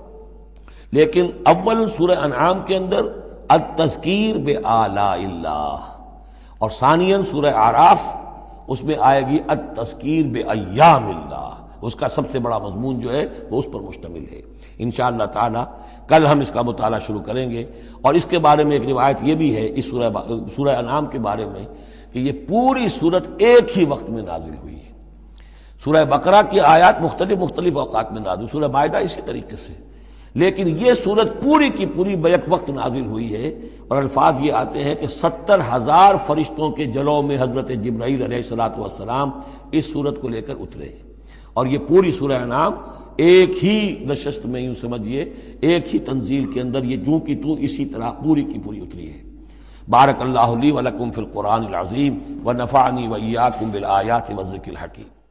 لیکن اول سورہ انعام کے اندر التذکیر بآلاء اللہ، اور ثانیاً سورہ اعراف اس میں آئے گی التذکیر بایام اللہ، اس کا سب سے بڑا مضمون جو ہے وہ اس پر مشتمل ہے۔ انشاءاللہ تعالی کل ہم اس کا مطالعہ شروع کریں گے، اور اس کے بارے میں ایک روایت یہ بھی ہے اس سورہ سورہ انعام کے بارے میں کہ یہ پوری سورت ایک ہی وقت میں نازل ہوئی ہے۔ سورہ بقرہ کی آیات مختلف مختلف اوقات میں نازل، سورہ مائدہ اسی طریقے سے، لیکن یہ سورت پوری کی پوری بیک وقت نازل ہوئی ہے، اور الفاظ یہ آتے ہیں کہ ستر ہزار فرشتوں کے جلوں میں حضرت جبرائیل علیہ الصلوۃ والسلام اس سورت کو لے کر اترے، اور یہ پوری سورہ انعام ایک ہی نشست میں، یوں سمجھیے ایک ہی تنزیل کے اندر یہ جوں کی تو اسی طرح پوری کی پوری اتری ہے۔ بارک اللہ لی ولکم فی القرآن العظیم ونفعنی وإیاکم بالآیات والذکر الحکیم۔